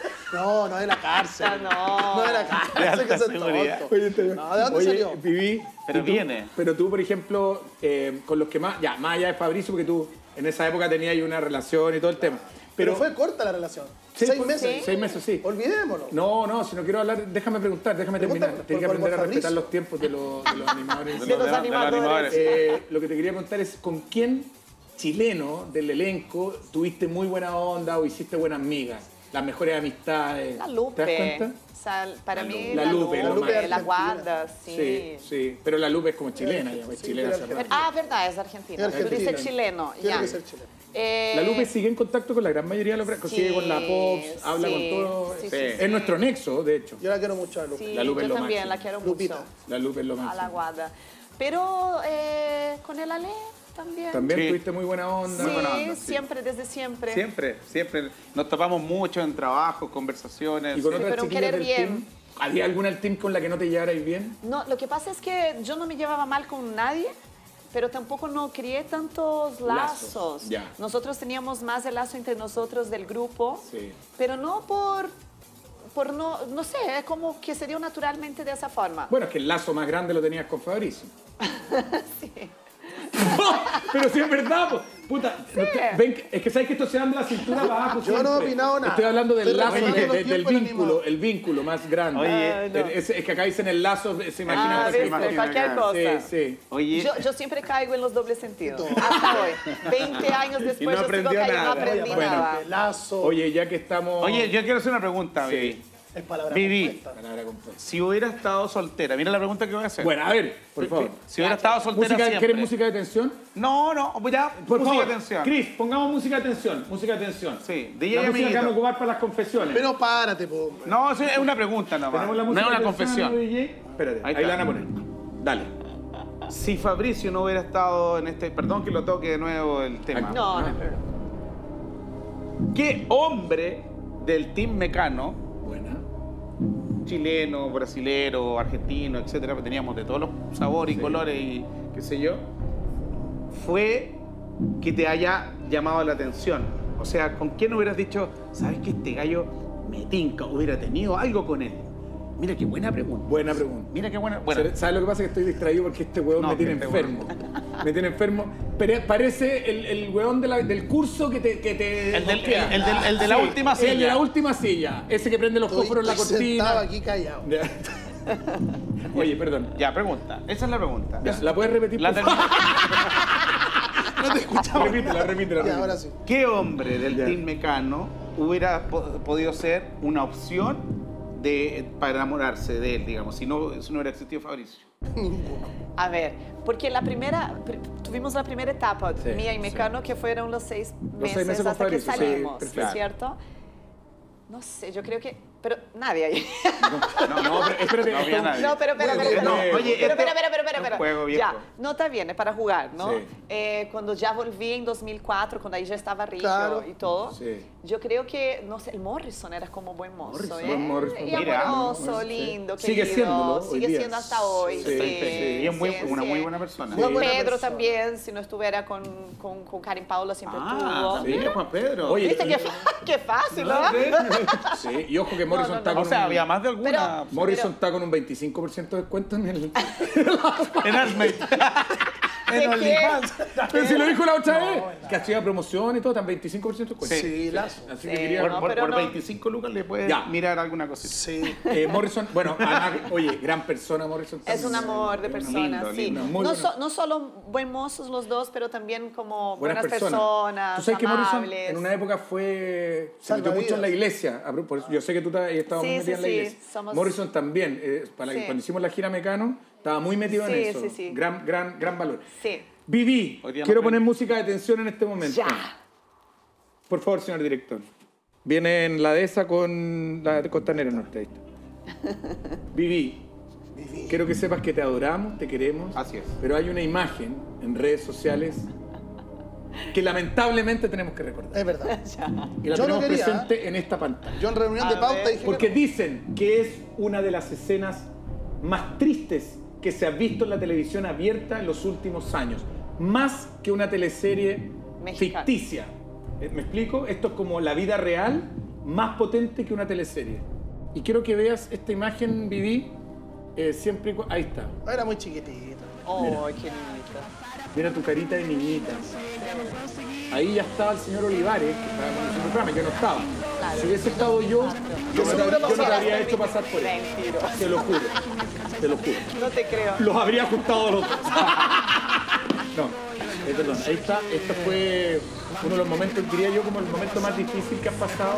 No, no de la cárcel. No. No de la cárcel, que es seguridad. tonto. Oye, No, ¿de dónde salió? Viví. Pero y tú- viene. Pero tú, por ejemplo, con los que más... Ya, más allá de Fabricio, porque tú en esa época tenías ahí una relación y todo el tema. Pero fue corta la relación. Sí, 6 fue- meses. sí. 6 meses, sí. Olvidémoslo. No, si no quiero hablar, déjame preguntar, déjame Pregunta terminar. Tienes que por aprender a respetar Fabricio. los tiempos de los animadores. De los animadores. Lo que te quería contar es con quién chileno del elenco tuviste muy buena onda o hiciste buenas amigas, las mejores amistades. La Lupe. ¿Te das cuenta? O sea, para mí, La Lupe, lo Lupe máximo. la argentina. Guarda, sí. Sí. Pero la Lupe es como chilena, ya, es Sí, chilena. pero hace rato. Ah, verdad, es argentina. Es Tú dices argentina. chileno, Tiene ya. que ser chileno. La Lupe sigue en contacto con la gran mayoría de los brazos, sigue con la Pops, habla sí, con todo. sí, sí, Es sí. nuestro nexo, de hecho. Yo la quiero mucho a Lupe. Sí, La Lupe es yo lo también máximo. la quiero Lupita. mucho. La Lupe es lo A la máximo. Guarda. Pero con el Ale también. También Sí. tuviste muy buena onda. Sí, buena onda, sí. siempre, desde siempre. Siempre. Nos topamos mucho en trabajo, conversaciones. Y con sí. otras pero un chiquillas querer del bien. team, ¿había alguna del team con la que no te llevarais bien? No, lo que pasa es que yo no me llevaba mal con nadie, pero tampoco no crié tantos lazos. ya. Nosotros teníamos más el lazo entre nosotros del grupo, Sí. pero no por no sé, es como que se dio naturalmente de esa forma. Bueno, es que el lazo más grande lo tenías con Fabricio. Sí. Pero si es verdad, po. Puta. Ven, es que sabes que esto se anda la cintura para abajo. Yo no he siempre. opinado nada. Estoy hablando del Estoy lazo, recordando del tiempo vínculo, animado. el vínculo más grande. Oye, Es que acá dicen el lazo, se imagina Ah, cualquier viste, cosa. cualquier acá. cosa. Sí, sí. Oye, Yo siempre caigo en los dobles sentidos, Todo. hasta hoy. 20 años Y después no yo sigo aprendió cayendo, no nada. aprendí Oye, nada. el lazo. Oye, ya que estamos... oye, yo quiero hacer una pregunta, Sí. Vivi. Es palabra Vivi. compuesta. Palabra compuesta. Si hubiera estado soltera, mira la pregunta que voy a hacer. Bueno, a ver, por favor. Si hubiera estado soltera Música, siempre. ¿Quieres música de tensión? No, pues ya, Por música favor, de atención. Chris, pongamos música de tensión. Música de tensión. Sí, La DJ música que amiguito. vamos a ocupar para las confesiones. Pero párate, po. hombre. No, eso es una pregunta nomás. Tenemos la No música es una de confesión. tensión, DJ. Espérate, Ahí ahí está. la van a poner. Dale. Si Fabricio no hubiera estado en este... Perdón que lo toque de nuevo el tema. No, no, pero- ¿Qué hombre del Team Mecano, Buena. chileno, brasilero, argentino, etcétera, porque teníamos de todos los sabores y colores y qué sé yo, fue que te haya llamado la atención? O sea, ¿con quién hubieras dicho, sabes que este gallo me tinca, hubiera tenido algo con él? Mira qué buena pregunta. Buena pregunta. Mira qué buena. Bueno, ¿Sabes lo que pasa? Que estoy distraído porque este huevón No, me tiene este enfermo. Me tiene enfermo. Parece el huevón del curso que te El del- golpea. el de la última El de silla. la última silla. Ese que prende los fósforos en la Estoy sentado cortina. aquí callado. Ya. Oye, perdón. ya, pregunta. Esa es la pregunta. Ya, ¿la puedes repetir? La por favor? No te escuchamos. Repítela. Ya, ahora sí. ¿Qué hombre del Ya. Team Mecano hubiera podido ser una opción para enamorarse de él, digamos, si no hubiera existido Fabricio? A ver, porque tuvimos la primera etapa, Sí, mía y Mecano, que fueron los 6 6 meses, meses con hasta que Fabricio, sí, salimos, perfecto. ¿cierto? No sé, yo creo que... Pero nadie ahí. No, pero espérate. No había nadie. No, pero, Bueno, no, oye, pero, esto espera. es un juego viejo. Ya, no está bien, es para jugar, ¿no? Sí. Cuando ya volví en 2004, cuando ahí ya estaba rico Claro. y todo, Sí. yo creo que, no sé, el Morrison era como buen mozo, Morrison, ¿eh? buen Morrison. Y Mira, amoroso, sí. lindo, Sigue querido. siéndolo hoy Sigue día. siendo hasta hoy, Sí, sí. sí, y es muy- sí, una sí. muy buena persona. Muy buena Pedro persona. también, si no estuviera con Karin Paula, siempre tuvo. también Juan Pedro. Oye, ¿Viste qué fácil, no? Sí, y ojo que Morrison no, está no. con o sea, un... había más de alguna. Pero- Morrison está con un 25% de descuento en el... En Asmate. En OnlyFans. Pero si lo dijo la otra vez, que hacía promoción y todo, tan 25% de descuento. Sí, Lazo. Así Sí, que quería... no, Por pero no. 25 lucas le puedes Ya. mirar alguna cosita. Sí. Morrison, bueno, oye, gran persona Morrison. Es un también. amor de Es persona, lindo, sí. lindo. Muy No, bueno. no solo buen mozos los dos, pero también como Buenas buenas personas. personas, Tú sabes que Morrison amables. en una época se metió mucho en la iglesia. Por eso, yo sé que tú has estado Sí, muy metida sí, en la sí. iglesia. Somos- Morrison también, Sí. cuando hicimos la gira Mecano, estaba muy metido en Sí, eso. sí, sí. Gran valor. Sí. Viví, Hoy día quiero no poner aprendí. música de tensión en este momento. Ya. Por favor, señor director. Viene en la dehesa con la Costanera Norte. Ahí está. Viví, quiero que sepas que te adoramos, te queremos. Así es. Pero hay una imagen en redes sociales que lamentablemente tenemos que recordar. Es verdad. Y la Yo no tenemos quería, presente en esta pantalla. Yo en reunión de A pauta ver. dije Porque que dicen que es una de las escenas más tristes que se ha visto en la televisión abierta en los últimos años. Más que una teleserie Mexicana. ficticia. ¿Me explico? Esto es como la vida real, más potente que una teleserie. Y quiero que veas esta imagen, Viví, siempre y ahí está. no. Era muy chiquitito. Oh, qué lindo. Mira tu carita de niñita. Ahí ya estaba el señor Olivares, que estaba con el programa, yo no estaba. Claro. Si hubiese estado yo no te habría hecho pasar por él. Mentiroso. Te lo juro. Te lo juro. No te creo. Los habría ajustado a los dos. No, perdón, ahí está. Este fue uno de los momentos, diría yo, como el momento más difícil que has pasado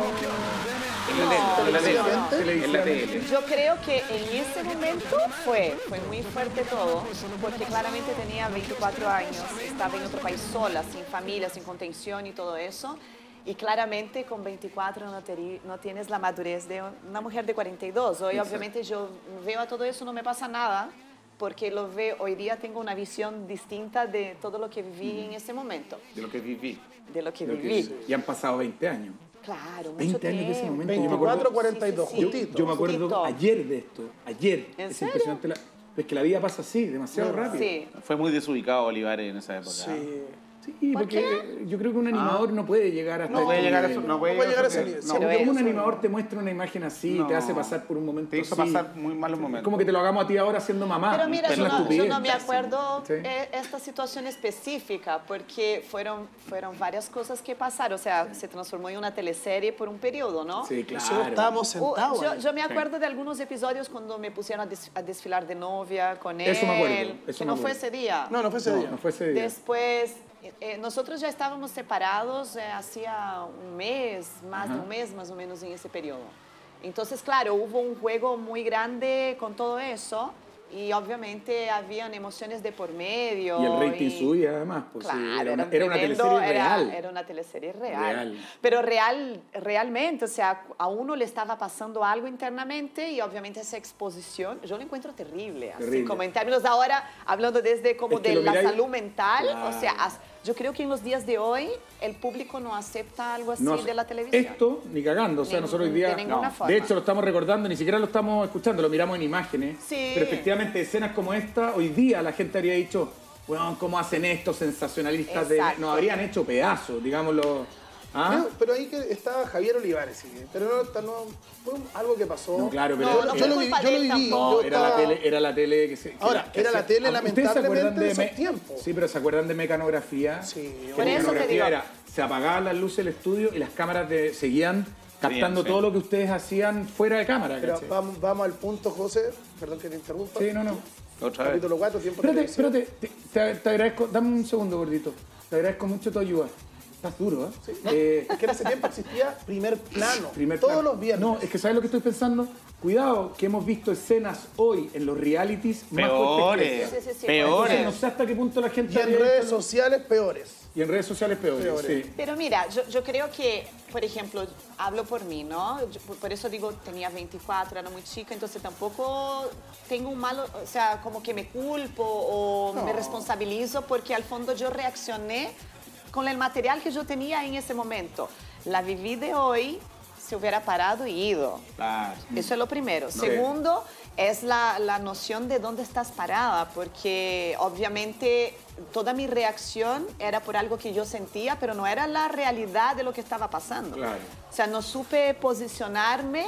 En la tele. televisivamente. En la tele. Yo creo que en ese momento fue muy fuerte todo, porque claramente tenía 24 años, estaba en otro país sola, sin familia, sin contención y todo eso. Y claramente con 24 no tienes la madurez de una mujer de 42. Hoy obviamente yo veo a todo eso, no me pasa nada, porque lo veo, hoy día tengo una visión distinta de todo lo que viví en ese momento, De lo que viví. de lo que Lo que- viví. Y han pasado 20 años. Claro, mucho 20 años de ese tiempo. momento. Yo me 24, acuerdo- 42, Sí, sí, sí. justito. Yo me acuerdo Justito. ayer de esto. Ayer. ¿En Es serio? impresionante. Es que la vida pasa así, demasiado rápido. Sí. Fue muy desubicado Olivares en esa época. Sí. Sí, porque yo creo que un animador no puede llegar hasta No puede este llegar a nivel. eso. No puede puede llegar a ese porque- nivel. no. Porque Pero como un eso- animador te muestra una imagen así y te No. hace pasar por un momento Te hizo así. pasar muy malos Es momentos. como que te lo hagamos a ti ahora siendo mamá. Pero mira, Es yo una no, estupidez. yo no me acuerdo Sí. esta situación específica, porque fueron varias cosas que pasaron. O sea, se transformó en una teleserie por un periodo, ¿no? Sí, Nosotros claro. estábamos sentados. ahí. Yo me acuerdo de algunos episodios cuando me pusieron a desfilar de novia con él. Eso me acuerdo, eso que me no fue acuerdo. ese día. No, no fue ese No, día. no fue ese día. Después, nosotros ya estábamos separados hacía un mes, más de un mes más o menos en ese periodo. Entonces, claro, hubo un juego muy grande con todo eso y obviamente habían emociones de por medio. Y el rating subía además. Pues, sí, Claro, era una tremendo, teleserie real. Era una teleserie real. Real. Pero realmente, o sea, a uno le estaba pasando algo internamente y obviamente esa exposición, yo lo encuentro terrible. Así Terrible. como en términos de ahora, hablando desde como Es que de lo la miráis- salud mental, Claro. o sea, yo creo que en los días de hoy el público no acepta algo así No, de la televisión. Esto, ni cagando. O sea, Ni- nosotros hoy de día. ninguna forma. De hecho, lo estamos recordando, ni siquiera lo estamos escuchando, lo miramos en imágenes. Sí. Pero efectivamente, escenas como esta, hoy día la gente habría dicho, bueno, ¿cómo hacen estos sensacionalistas? Exacto. Nos habrían hecho pedazos, digámoslo. ¿Ah? Pero ahí que estaba Javier Olivares, sí. Pero no fue algo que pasó. No, claro, pero No, no era- fue yo culpa lo de él viví. tampoco. yo era la estaba- tele, era la tele que se. que Ahora, era la hacía- tele, ¿Ustedes se acuerdan lamentablemente, de esos me- tiempos. Sí, pero ¿se acuerdan de mecanografía? Sí, Que Por eso te mecanografía digo. era, se apagaban las luces del estudio y las cámaras seguían captando sí. todo lo que ustedes hacían fuera de cámara. Pero ¿cachai? vamos al punto, José. Perdón que te interrumpa. Sí, no. Otra vez. Capítulo 4, tiempo de Espérate, televisión. te agradezco, dame un segundo, gordito. Te agradezco mucho tu ayuda. Estás duro, ¿eh? Es que en ese tiempo existía primer plano. Primer todos plano. los viernes. No, es que ¿sabes lo que estoy pensando? Cuidado, que hemos visto escenas hoy en los realities más fuertes que Peores. esas. Sí, sí, sí. Entonces, Peores. no sé hasta qué punto la gente... Y en habría redes visto- sociales, peores. Y en redes sociales peores, Peores. sí. Pero mira, yo creo que, por ejemplo, hablo por mí, ¿no? Por eso digo, tenía 24, era muy chica, entonces tampoco tengo un malo, o sea, como que me culpo o me responsabilizo porque al fondo yo reaccioné con el material que yo tenía en ese momento. La viví de hoy, se hubiera parado y ido. Claro. Eso es lo primero. Segundo, es la noción de dónde estás parada, porque obviamente toda mi reacción era por algo que yo sentía, pero no era la realidad de lo que estaba pasando. Claro. O sea, no supe posicionarme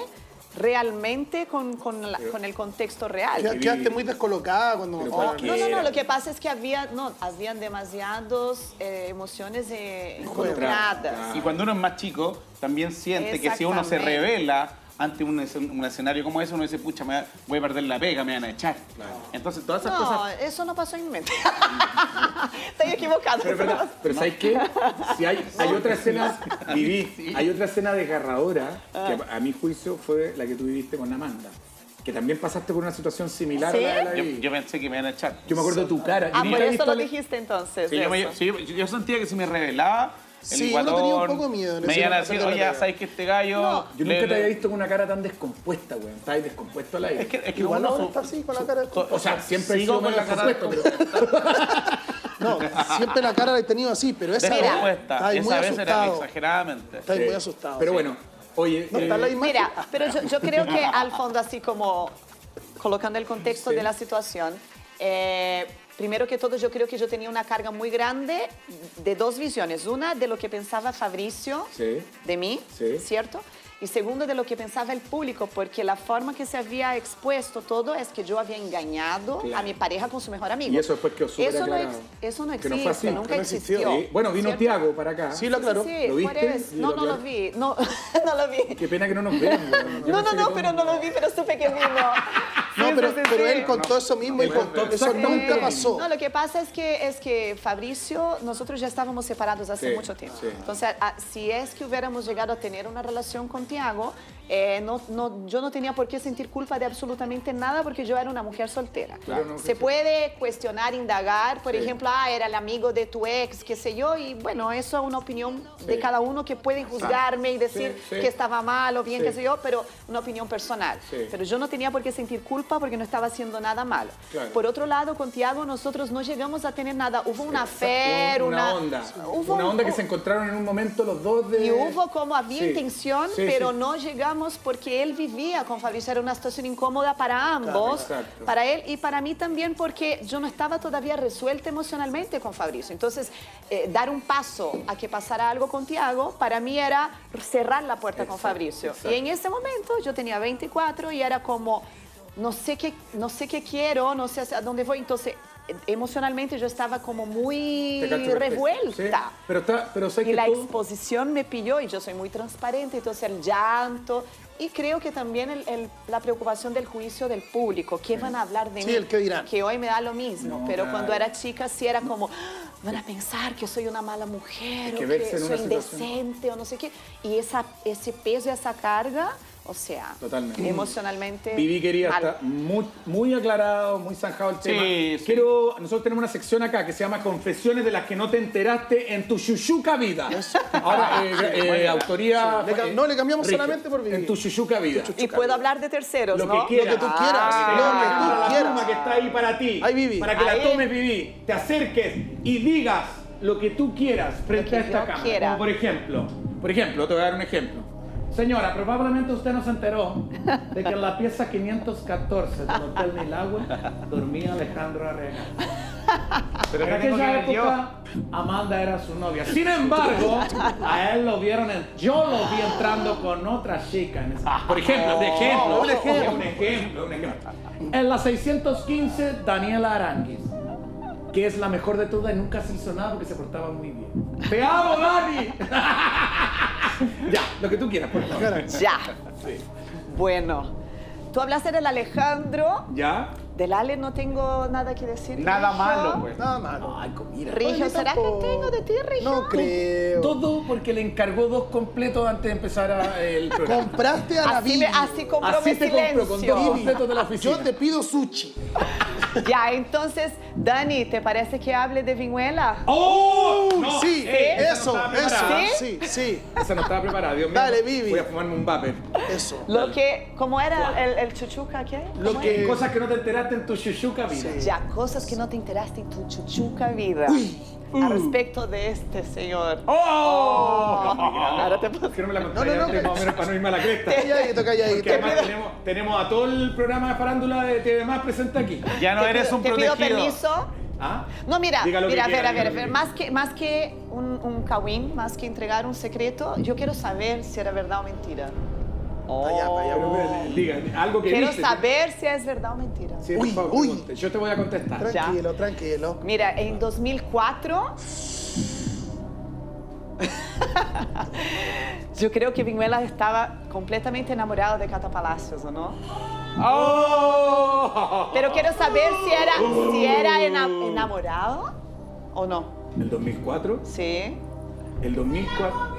realmente con el contexto real. Quedaste muy descolocada cuando... No, lo que pasa es que habían demasiadas emociones involucradas. Y cuando uno es más chico, también siente que si uno se revela ante un escenario como ese, uno dice, pucha, voy a perder la pega, me van a echar. Claro. Entonces, todas esas cosas... No, eso no pasó en mi mente. Estoy equivocada. Pero ¿sabes qué? Si hay otra escena, hay otra escena desgarradora que a mi juicio fue la que tú viviste con Amanda. Que también pasaste por una situación similar a la de la de... Yo pensé que me iban a echar. Yo me acuerdo de tu cara. Por eso lo dijiste entonces. Sí, yo sentía que si me revelaba... Sí, uno tenía un poco miedo. Me iban a decir, oye, ¿sabes que este gallo...? No, yo nunca te había visto con una cara tan descompuesta, güey. Estabas descompuesto al aire. Es que igual no está así, con la cara descompuesta. O sea, siempre he sido con la cara descompuesta. No, siempre la cara la he tenido así, pero esa vez estaba muy esa vez era asustado. exageradamente. Estaba muy asustado. Pero bueno, oye... No está la imagen. Mira, pero yo creo que al fondo, así como colocando el contexto de la situación, primero que todo, yo creo que yo tenía una carga muy grande de dos visiones. Una, de lo que pensaba Fabricio de mí, ¿cierto? Y segundo, de lo que pensaba el público, porque la forma que se había expuesto todo es que yo había engañado a mi pareja con su mejor amigo. Y eso después quedó súper aclarado. Eso no Que no fue así, existe, nunca no existió. Sí. Bueno, vino ¿cierto? Tiago para acá. Sí, lo aclaró. Sí, ¿Lo por viste? eso. Sí, No, lo no lo aclaró. vi. No, no lo vi. Qué pena que no nos vean. No, pero no lo vi, pero supe que vino. No, pero él contó eso mismo y contó que eso nunca pasó. No, lo que pasa es que Fabricio, nosotros ya estábamos separados hace mucho tiempo. Sí. Entonces, si es que hubiéramos llegado a tener una relación con Tiago, yo no tenía por qué sentir culpa de absolutamente nada porque yo era una mujer soltera. Claro. Se puede cuestionar, indagar, por ejemplo, era el amigo de tu ex, qué sé yo, y bueno, eso es una opinión de cada uno que puede juzgarme y decir que estaba mal o bien, qué sé yo, pero una opinión personal. Sí. Pero yo no tenía por qué sentir culpa porque no estaba haciendo nada malo. Claro. Por otro lado, con Tiago nosotros no llegamos a tener nada. Hubo una affair, una onda. Una onda que se encontraron en un momento los dos de... Y hubo como había intención, Sí, pero sí. no llegamos porque él vivía con Fabricio. Era una situación incómoda para ambos, Exacto. para él y para mí también porque yo no estaba todavía resuelta emocionalmente con Fabricio. Entonces, dar un paso a que pasara algo con Tiago, para mí era cerrar la puerta con Fabricio. exacto. Y en ese momento yo tenía 24 y era como, no sé qué quiero, no sé hacia dónde voy. Entonces, emocionalmente yo estaba como muy Te cacho perfecto. revuelta. Sí. Pero sé Y que la tú... exposición me pilló y yo soy muy transparente, entonces el llanto y creo que también la preocupación del juicio del público, ¿qué van a hablar de mí? el qué dirán. Que hoy me da lo mismo, No, pero claro. cuando era chica sí era como, van a pensar que soy una mala mujer que o verse que en soy una situación. indecente o no sé qué. Y ese peso y esa carga, o sea, Totalmente. emocionalmente Vivi quería mal. estar muy aclarado, muy zanjado el Sí, tema. sí. Nosotros tenemos una sección acá que se llama Confesiones de las que no te enteraste en tu chuchuca vida. Ahora, autoría... Le cambiamos Ricky, solamente por Vivi. En tu chuchuca vida. Y puedo hablar de terceros, Lo ¿no? que quieras. Lo que tú quieras. Ah, Lo que tú la quieras. pluma que está ahí para ti. Ahí, Vivi. Para que Ahí. la tomes, Vivi. Te acerques y digas lo que tú quieras frente que a esta yo cámara. quiera. Como por ejemplo, te voy a dar un ejemplo. Señora, probablemente usted no se enteró de que en la pieza 514 del Hotel Milagüe dormía Alejandro Arrega. Pero En ¿qué tengo que aquella ver yo? época, Amanda era su novia. Sin embargo, a él lo vieron, yo lo vi entrando con otra chica. Por ejemplo, un ejemplo. En la 615, Daniela Aranguis, que es la mejor de todas y nunca se hizo nada porque se portaba muy bien. ¡Te amo, Dani! Ya, lo que tú quieras, por favor. Ya. Bueno, tú hablaste del Alejandro. ¿Ya? Del Ale no tengo nada que decir. Nada Rigio. malo, pues. Nada malo. Ay, mira. Rigio, Yo ¿será que tampoco. tengo de ti, Rigio? No creo. Todo porque le encargó 2 completos antes de empezar el programa. Compraste a la Así, Vivi. así compró Así mi te compró con silencio. 2 completos de la oficina. Yo te pido sushi. Ya, entonces, Dani, ¿te parece que hable de Viñuela? ¡Oh! No, Sí, esa eso, no estaba preparada. sí. Esa no estaba preparada, Dios mío. Dale, Vivi. Voy a fumarme un vapor. Eso. Lo que, ¿cómo era el chuchuca qué? Lo ¿Cómo que- era? Cosas que no te enteraste en tu chuchuca vida. Sí. Ya, cosas que no te enteraste en tu chuchuca vida. A respecto de este señor. ¡Oh! Ahora te puedo... Que no me la conté No, antes, más o menos para no irme a la cresta. Calladito, calladito. Porque además tenemos a todo el programa de farándula de TV Más presente aquí. Ya no eres un te pido protegido. permiso. ¿Ah? No, mira, Diga lo que mira, quiera, ver, diga lo que más que un kawin, más que entregar un secreto, yo quiero saber si era verdad o mentira. Para allá. Pero, diga, algo que Quiero viste. saber si es verdad o mentira. Sí, por Uy, favor, uy. pregunte. Yo te voy a contestar. Tranquilo. Mira, en 2004, yo creo que Viñuela estaba completamente enamorado de Cata Palacios, ¿o no? ¡Oh! Pero quiero saber si era enamorado o no. ¿El 2004? Sí. El 2004.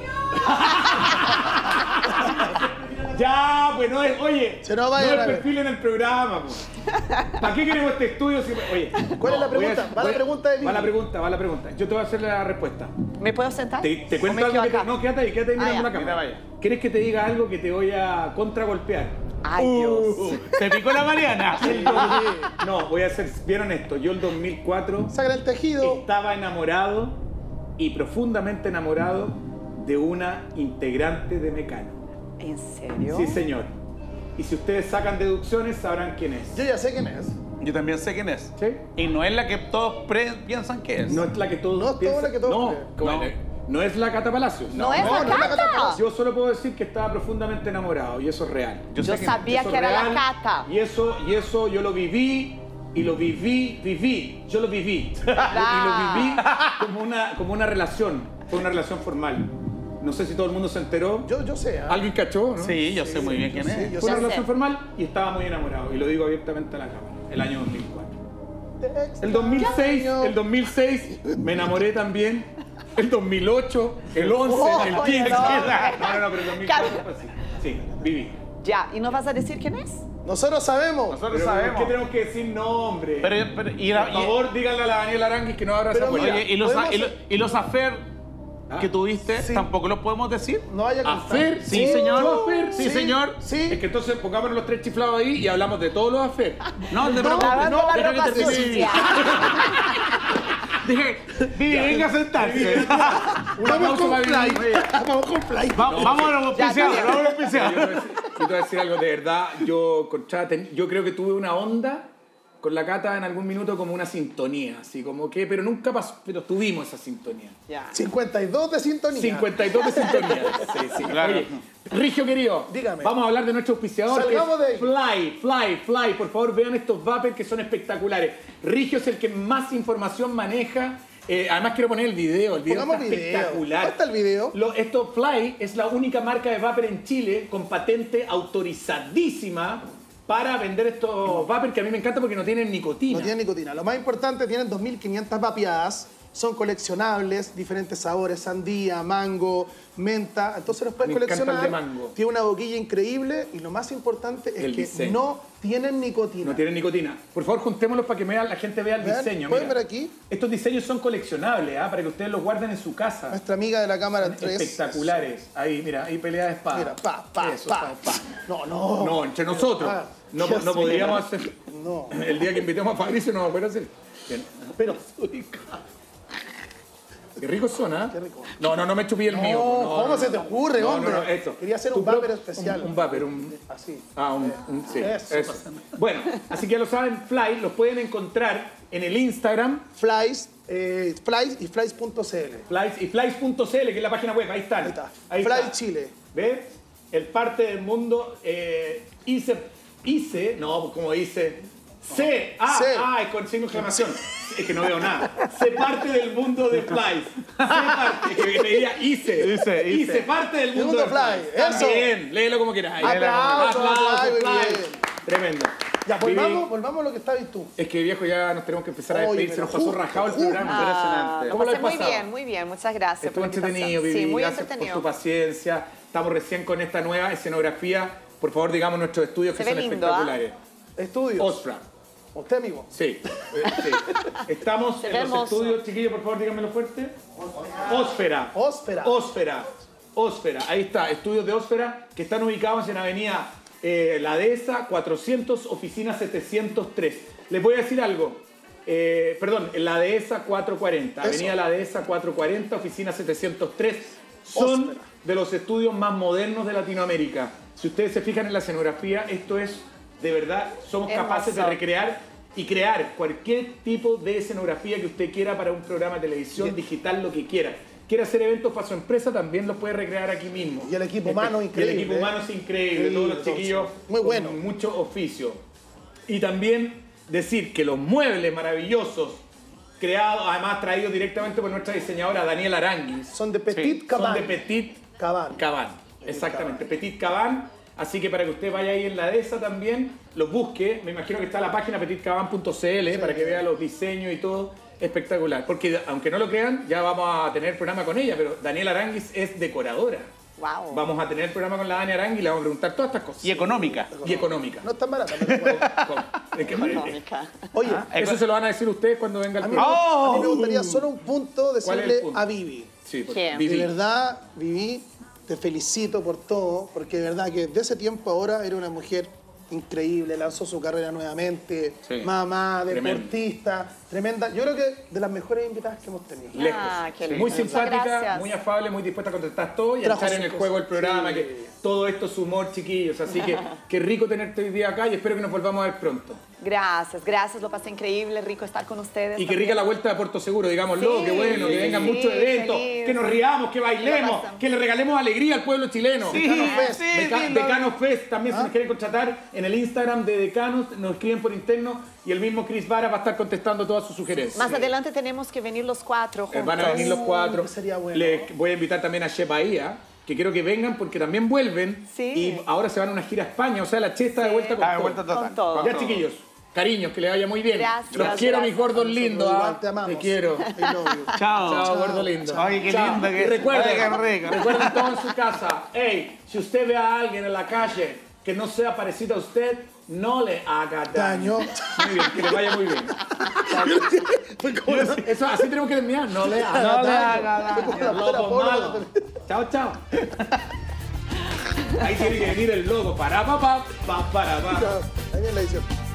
Ya, pues no es, oye, Se nos no vaya es la vez. perfil en el programa, pues. ¿Para qué queremos este estudio? Oye, ¿Cuál es la voy a- pregunta? Va la pregunta de Vicky. Va la pregunta. Yo te voy a hacer la respuesta. ¿Me puedo sentar? Te ¿O cuento me algo quedo que te... acá? No, quédate ahí mirando ya. la cámara. Mira, vaya. ¿Quieres que te diga algo que te voy a contragolpear? Ay, Dios. Se picó la Mariana. No, voy a ser bien honesto. Yo el 2004 Sacan el tejido. estaba enamorado y profundamente enamorado de una integrante de Mecano. ¿En serio? Sí, señor. Y si ustedes sacan deducciones, sabrán quién es. Yo ya sé quién es. Yo también sé quién es. ¿Sí? Y no es la que todos piensan que es. No es la que todos No es toda piensan. la que todos No, creen. ¿cómo es? No es la Cata Palacios. No es la no es la Cata. Cata Palacios. Yo solo puedo decir que estaba profundamente enamorado y eso es real. Yo sé que- sabía Eso que es era real, la Cata. Y eso yo lo viví y lo viví. Yo lo viví. Y lo viví como una relación. Fue una relación formal. No sé si todo el mundo se enteró. Yo sé. ¿ah? ¿Alguien cachó? ¿no? Sí, yo sé muy bien quién sí, es. yo Fue una sé. relación formal y estaba muy enamorado. Y lo digo abiertamente a la cámara. El año 2004. Te El 2006, extraño. el 2006 me enamoré también. El 2008, el 11, el Oh, 15. no. No, pero el 2004 fue así. Sí, viví. Ya, ¿y no vas a decir quién es? Nosotros sabemos. Nosotros Pero sabemos. ¿por qué tenemos que decir nombre? Pero, Por favor, díganle a la Daniela Aranguis que no abra esa Pero puerta. mira, Oye, podemos- y los affair ¿Ah? que tuviste, Sí. tampoco los podemos decir. No vaya a contar. ¿Afer? Sí, señor. ¿Yo afer? Sí, señor. Sí. Es que entonces pongámonos los tres chiflados ahí y hablamos de todos los afer. No, te preocupes. Lavando la deja ropa que termine. sucia. Dije, Vivi, venga a sentarse. Vamos con para Fly. Vivi. Vamos con Fly. Vamos a los auspiciados, Ya, vamos a los Yo auspiciados. te voy a decir algo de verdad. Yo creo que tuve una onda con la Cata en algún minuto como una sintonía, así como que, pero nunca pasó, pero tuvimos esa sintonía. Ya. 52 de sintonía. 52 de sintonía. Sí, sí. Claro. Oye, Rigio querido, Dígame. vamos a hablar de nuestro auspiciador. que Salgamos es de ahí. Fly. Por favor, vean estos vapers que son espectaculares. Rigio es el que más información maneja. Además quiero poner el video está Pongamos video. espectacular. ¿Dónde está el video? Esto Fly es la única marca de vapor en Chile con patente autorizadísima para vender estos vapers que a mí me encanta porque no tienen nicotina. No tienen nicotina. Lo más importante, tienen 2.500 vapeadas. Son coleccionables, diferentes sabores, sandía, mango, menta. Entonces los puedes Me encanta el coleccionar. de mango. Tiene una boquilla increíble y lo más importante es El que diseño. no tienen nicotina. No tienen nicotina. Por favor, juntémoslos para que la gente vea el Vean, diseño. ¿pueden mira. ver aquí? Estos diseños son coleccionables, para que ustedes los guarden en su casa. Nuestra amiga de la cámara 3. Espectaculares. Ahí, mira, ahí pelea de espada. Mira, pa. Eso, pa. No, no. No, entre nosotros. Ah, No, Dios no mío. podríamos hacer. No. El día que invitemos a Fabricio no vamos a poder hacer. Bien. Pero, Qué ricos son, ¿ah? Qué rico. No me chupí el No, mío. ¿cómo se te ocurre, hombre? esto. Quería hacer Tu un vapor pro- especial. Un vapor, así. sí. Eso. Eso. Bueno, así que ya lo saben, Fly, los pueden encontrar en el Instagram, Flies y flies.cl. Flies y flies.cl, que es la página web, ahí están. Ahí está. Ahí Fly está. Chile. ¿Ves? El parte del mundo hice, no, como dice, C. es con signo de exclamación. Es que no veo nada. Sé parte del mundo de Flies. Sé parte, que me diría hice parte del mundo de Flies. Eso. También, léelo como quieras. Ahí. Aplausos, Fly, muy Flies. bien. Tremendo. Ya, Vivi, volvamos a lo que estabas tú. Es que viejo, ya nos tenemos que empezar a Oye, despedir. Se nos pero pasó rajado el programa. Ah, Impresionante. lo ¿Cómo lo pasé has muy pasado? muy bien. Muchas gracias Estuvo por la entretenido, invitación. Vivi. Sí, muy Gracias entretenido. por tu paciencia. Estamos recién con esta nueva escenografía. Por favor, digamos nuestros estudios Se que ve son lindo, espectaculares. Estudios. Osfra. Usted, amigo. Sí. Sí. Estamos Se en ve los hermoso. estudios, chiquillos, por favor, díganmelo fuerte. Ósfera. Ósfera. Ahí está, estudios de Ósfera que están ubicados en Avenida La Dehesa 400, oficina 703. Les voy a decir algo. Perdón, en La Dehesa 440. Eso. Avenida La Dehesa 440, oficina 703. Son Ósfera. de los estudios más modernos de Latinoamérica. Si ustedes se fijan en la escenografía, esto es, de verdad, somos Hermoso. capaces de recrear y crear cualquier tipo de escenografía que usted quiera para un programa de televisión, digital, lo que quiera. quiere hacer eventos para su empresa, también los puede recrear aquí mismo. Y el equipo humano increíble. Y el equipo humano es increíble, Sí, todos los entonces, chiquillos muy bueno. con mucho oficio. Y también decir que los muebles maravillosos, creados, además traídos directamente por nuestra diseñadora Daniela Aranguis, Son de Petit Sí, son Cabán. de Petit Cabán. Cabán. Exactamente, Petit Cabán. Así que para que usted vaya ahí en la dehesa también, los busque. Me imagino que está la página petitcaban.cl para que vea los diseños y todo. Espectacular. Porque aunque no lo crean, ya vamos a tener programa con ella, pero Daniela Aranguis es decoradora. Wow. Vamos a tener programa con la Dani Aranguis y le vamos a preguntar todas estas cosas. Y económica. Y económica. No es tan barata, pero bueno. Es que- Económica. Oye, Eso se lo van a decir ustedes cuando venga el a mí, programa. a mí me gustaría solo un punto ¿Cuál es el decirle punto? a Vivi. Sí, pues, ¿Qué? Vivi. De verdad, Vivi, te felicito por todo, porque de verdad que de ese tiempo ahora era una mujer increíble, lanzó su carrera nuevamente, Sí. mamá, Tremendo. deportista, tremenda. Yo creo que de las mejores invitadas que hemos tenido. Lejos. Ah, qué Muy lindo. simpática, Gracias. muy afable, muy dispuesta a contestar todo y a Trajo estar en sus el juego del cosas. programa, Sí. que todo esto es humor, chiquillos. Así que qué rico tenerte hoy día acá y espero que nos volvamos a ver pronto. Gracias, gracias, lo pasé increíble, rico estar con ustedes. Y que rica la vuelta a Puerto Seguro, digámoslo, Sí, que bueno, que sí, vengan sí, muchos eventos, feliz. que nos riamos, que bailemos, Lo pasamos. que le regalemos alegría al pueblo chileno. Decanos Fest. Decanos Fest, también si nos quieren contratar en el Instagram de Decanos, nos escriben por interno y el mismo Chris Vara va a estar contestando todas sus sugerencias. Más adelante tenemos que venir los 4 juntos. Van a venir los 4. que sería bueno. Le voy a invitar también a Che Bahía, que quiero que vengan porque también vuelven. Sí. Y ahora se van a una gira a España. O sea, la Che está de vuelta con Ah, de todo. vuelta total. Con todo. Ya, chiquillos. Cariños, que le vaya muy bien. Gracias, Los quiero, gracias. mis gordos lindos. Igual, ¿ah? te amamos. Te quiero. I love you. Chao. Chao, gordo lindo. Oye, qué Chao. lindo que Y recuerden, Oye, qué rico. recuerden todo en su casa. Hey, si usted ve a alguien en la calle que no sea parecido a usted, no le haga daño. Daño. Muy bien, que le vaya muy bien. Fue como Eso, así tenemos que terminar. No le haga No le daño. haga daño. Lobo malo. Chao, chao. Ahí tiene que venir el logo. Para, pa, pa, pa, para, pa. Ahí viene la edición.